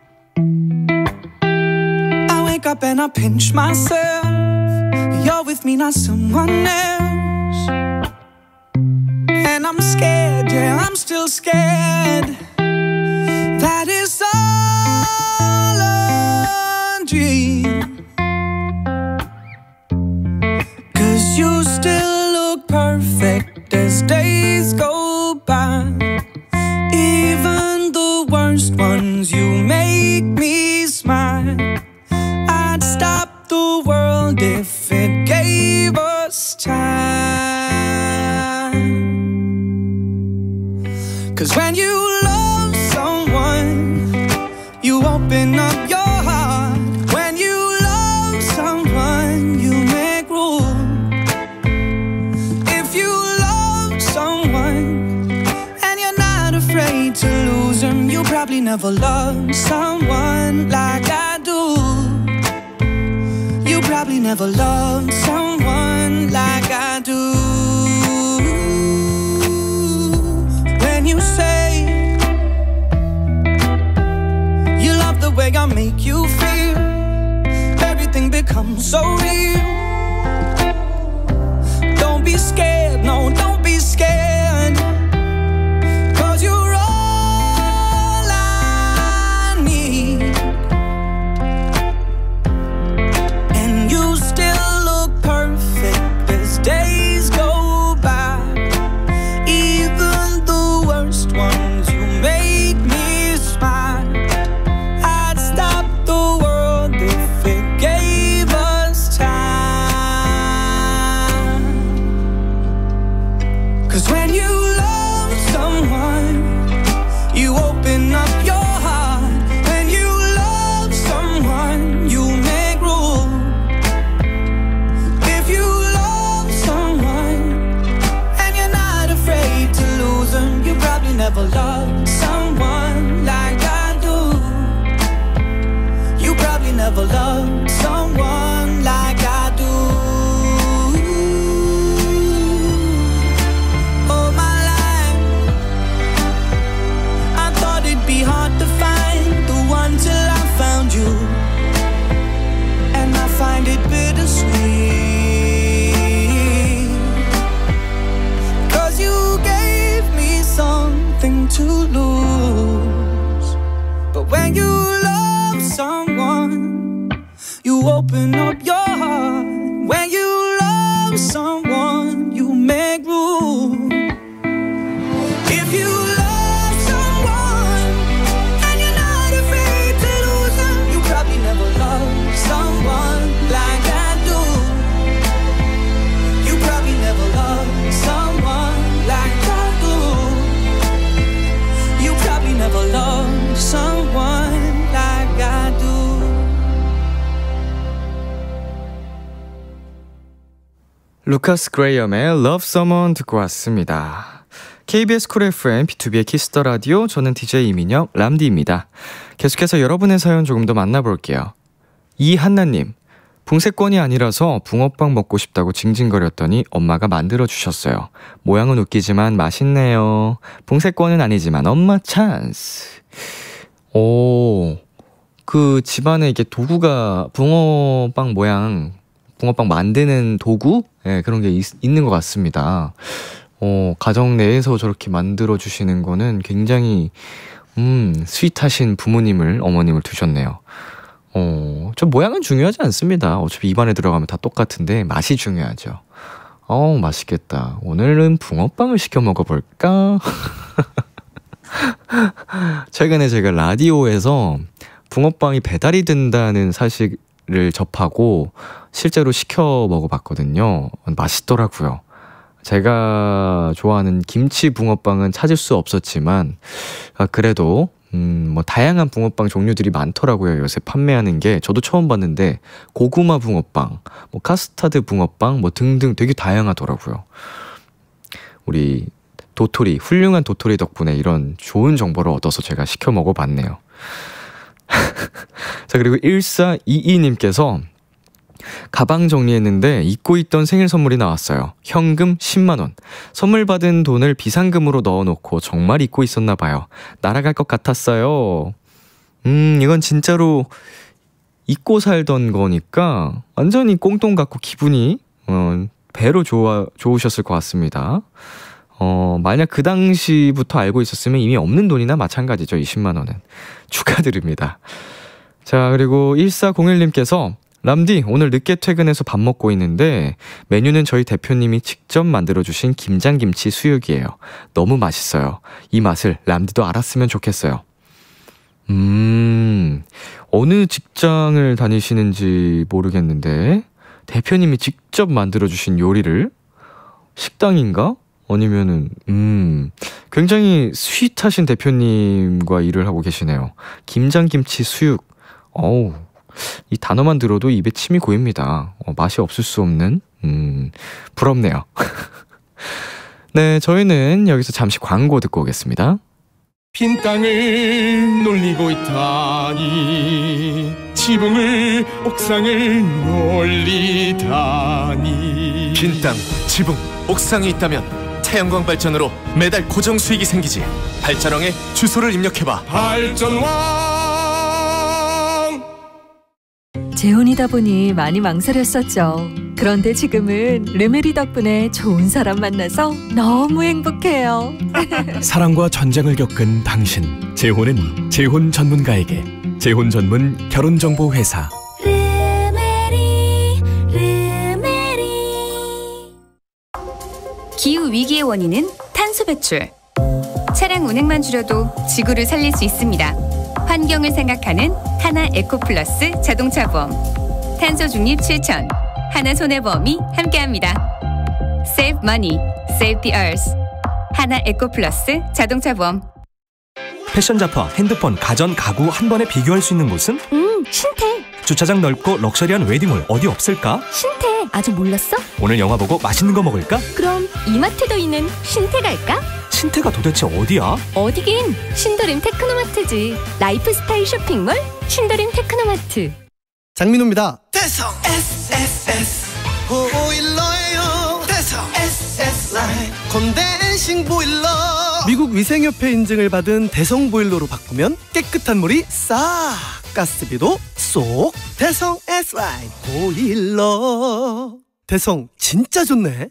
I wake up and I pinch myself. You're with me, not someone else. And I'm scared, yeah, I'm still scared. That is all a dream. 'Cause you still look perfect as days go by. Even the worst ones, you make me smile. I'd stop the world if it gave us time. 'Cause when you love someone, you open up your heart. When you love someone, you make room. If you love someone afraid to lose him, you probably never loved someone like I do. You probably never loved someone like I do. When you say you love the way I make you feel, everything becomes so real. Don't be scared, no, don't be scared. Days go by, even the worst ones, you make me smile. I'd stop the world if it gave us time. 'Cause when you love someone, you open up your heart. When you love someone, you make room. If you you probably never loved someone like I do. You probably never loved someone like I do. All my life I thought it'd be hard to find the one till I found you. And I find it bittersweet. 'Cause you gave me something to lose. But when you love someone, you open up your heart. When you love someone, you make room. If you love someone and you're not afraid to lose them, you probably never loved someone like I do. You probably never loved someone like I do. You probably never loved someone like I do. 루카스 그레이엄의 Love Someone 듣고 왔습니다. KBS 쿨 FM B2B의 키스더 라디오, 저는 DJ 이민혁 람디입니다. 계속해서 여러분의 사연 조금 더 만나볼게요. 이한나님, 붕세권이 아니라서 붕어빵 먹고 싶다고 징징거렸더니 엄마가 만들어주셨어요. 모양은 웃기지만 맛있네요. 붕세권은 아니지만 엄마 찬스. 오, 그 집안에 이게 도구가 붕어빵 모양, 붕어빵 만드는 도구? 네, 그런 게 있는 것 같습니다. 가정 내에서 저렇게 만들어 주시는 거는 굉장히 스윗하신 부모님을, 어머님을 두셨네요. 저 모양은 중요하지 않습니다. 어차피 입안에 들어가면 다 똑같은데 맛이 중요하죠. 맛있겠다. 오늘은 붕어빵을 시켜 먹어볼까? 최근에 제가 라디오에서 붕어빵이 배달이 된다는 사실을 접하고 실제로 시켜 먹어봤거든요. 맛있더라고요. 제가 좋아하는 김치 붕어빵은 찾을 수 없었지만 그래도 뭐 다양한 붕어빵 종류들이 많더라고요. 요새 판매하는 게 저도 처음 봤는데 고구마 붕어빵, 뭐 카스타드 붕어빵 뭐 등등 되게 다양하더라고요. 우리 도토리, 훌륭한 도토리 덕분에 이런 좋은 정보를 얻어서 제가 시켜 먹어봤네요. 자, 그리고 1422님께서 가방 정리했는데 잊고 있던 생일 선물이 나왔어요. 현금 10만원. 선물 받은 돈을 비상금으로 넣어놓고 정말 잊고 있었나 봐요. 날아갈 것 같았어요. 이건 진짜로 잊고 살던 거니까 완전히 꽁돈 같고 기분이 배로 좋으셨을 것 같습니다. 만약 그 당시부터 알고 있었으면 이미 없는 돈이나 마찬가지죠. 20만원은. 축하드립니다. 자, 그리고 1401님께서 람디, 오늘 늦게 퇴근해서 밥 먹고 있는데 메뉴는 저희 대표님이 직접 만들어주신 김장김치 수육이에요. 너무 맛있어요. 이 맛을 람디도 알았으면 좋겠어요. 어느 직장을 다니시는지 모르겠는데 대표님이 직접 만들어주신 요리를 식당인가? 아니면은 굉장히 스윗하신 대표님과 일을 하고 계시네요. 김장김치 수육. 이 단어만 들어도 입에 침이 고입니다. 맛이 없을 수 없는 부럽네요. 네, 저희는 여기서 잠시 광고 듣고 오겠습니다. 빈 땅을 놀리고 있다니, 지붕을 옥상을 놀리다니. 빈 땅, 지붕, 옥상이 있다면 태양광 발전으로 매달 고정 수익이 생기지. 발전왕에 주소를 입력해봐. 발전왕. 재혼이다 보니 많이 망설였었죠. 그런데 지금은 르메리 덕분에 좋은 사람 만나서 너무 행복해요. 사랑과 전쟁을 겪은 당신. 재혼은 재혼 전문가에게. 재혼 전문 결혼정보 회사. 기후 위기의 원인은 탄소 배출. 차량 운행만 줄여도 지구를 살릴 수 있습니다. 환경을 생각하는 하나 에코플러스 자동차 보험. 탄소 중립 실천. 하나 손해보험이 함께합니다. Save money, save the earth. 하나 에코플러스 자동차 보험. 패션 잡화, 핸드폰, 가전, 가구 한 번에 비교할 수 있는 곳은? 신태. 주차장 넓고 럭셔리한 웨딩홀 어디 없을까? 신태. 아직 몰랐어? 오늘 영화 보고 맛있는 거 먹을까? 그럼 이마트도 있는 신태 갈까? 신태가 도대체 어디야? 어디긴 신도림 테크노마트지. 라이프스타일 쇼핑몰 신도림 테크노마트. 장민호입니다. 대성 SSS 보일러요. 대성 SS 라인 콘덴싱 보일러. 미국 위생협회 인증을 받은 대성 보일러로 바꾸면 깨끗한 물이 싹, 가스비도 쏙. 대성 S 라인 보일러. 대성 진짜 좋네.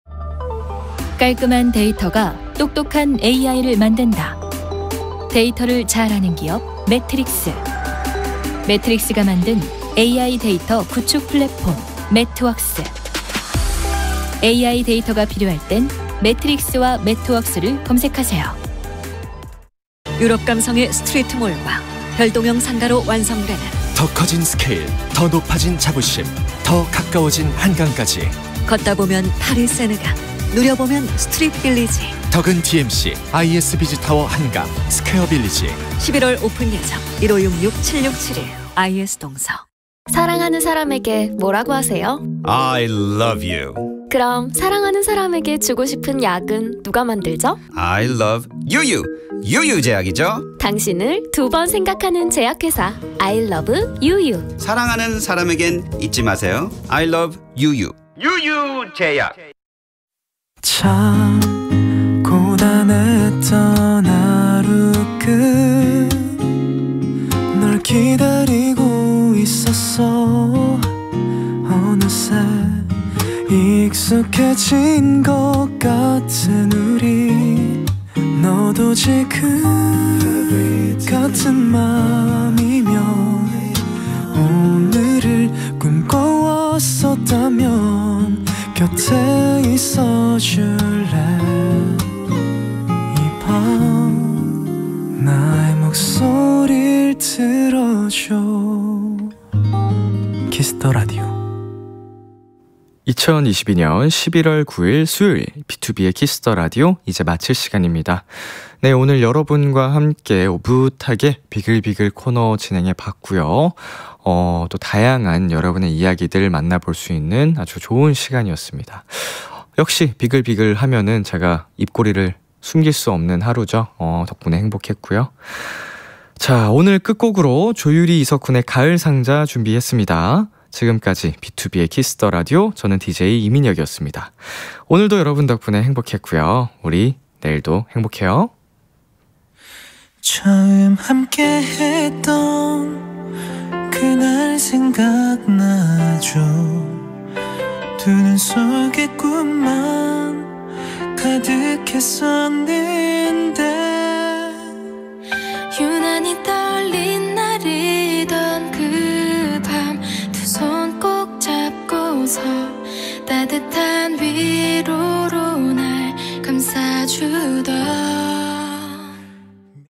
깔끔한 데이터가 똑똑한 AI를 만든다. 데이터를 잘하는 기업 매트릭스. 매트릭스가 만든 AI 데이터 구축 플랫폼 매트웍스. AI 데이터가 필요할 땐 매트릭스와 매트웍스를 검색하세요. 유럽 감성의 스트리트몰과 별도명 상가로 완성되는 더 커진 스케일, 더 높아진 자부심, 더 가까워진 한강까지. 걷다 보면 파리 세느강, 누려보면 스트리트 빌리지. 덕은 DMC, IS 비즈타워 한강, 스퀘어 빌리지. 11월 오픈 예정 1566-7671 IS 동서. 사랑하는 사람에게 뭐라고 하세요? I love you. 그럼 사랑하는 사람에게 주고 싶은 약은 누가 만들죠? I love 유유. 유유제약이죠. 당신을 두 번 생각하는 제약회사 I love 유유. 사랑하는 사람에겐 잊지 마세요. I love 유유. 유유제약. 참 고단했던 하루 끝 널 기다리 없어 어느새 익숙해진 것 같은 우리 너도 지금 같은 맘이면 오늘을 꿈꿔왔었다면 곁에 있어줄래 이 밤 나의 목소리를 들어줘 키스 더 라디오 2022년 11월 9일 수요일 B2B의 키스 더 라디오 이제 마칠 시간입니다. 네, 오늘 여러분과 함께 오붓하게 비글비글 코너 진행해 봤고요. 또 다양한 여러분의 이야기들 만나볼 수 있는 아주 좋은 시간이었습니다. 역시 비글비글 하면은 제가 입꼬리를 숨길 수 없는 하루죠. 덕분에 행복했고요. 자, 오늘 끝곡으로 조유리 이석훈의 가을 상자 준비했습니다. 지금까지 B2B의 키스 더 라디오, 저는 DJ 이민혁이었습니다. 오늘도 여러분 덕분에 행복했고요. 우리 내일도 행복해요. 처음 함께 했던 그날 생각나죠. 두 눈 속에 꿈만 가득했었네.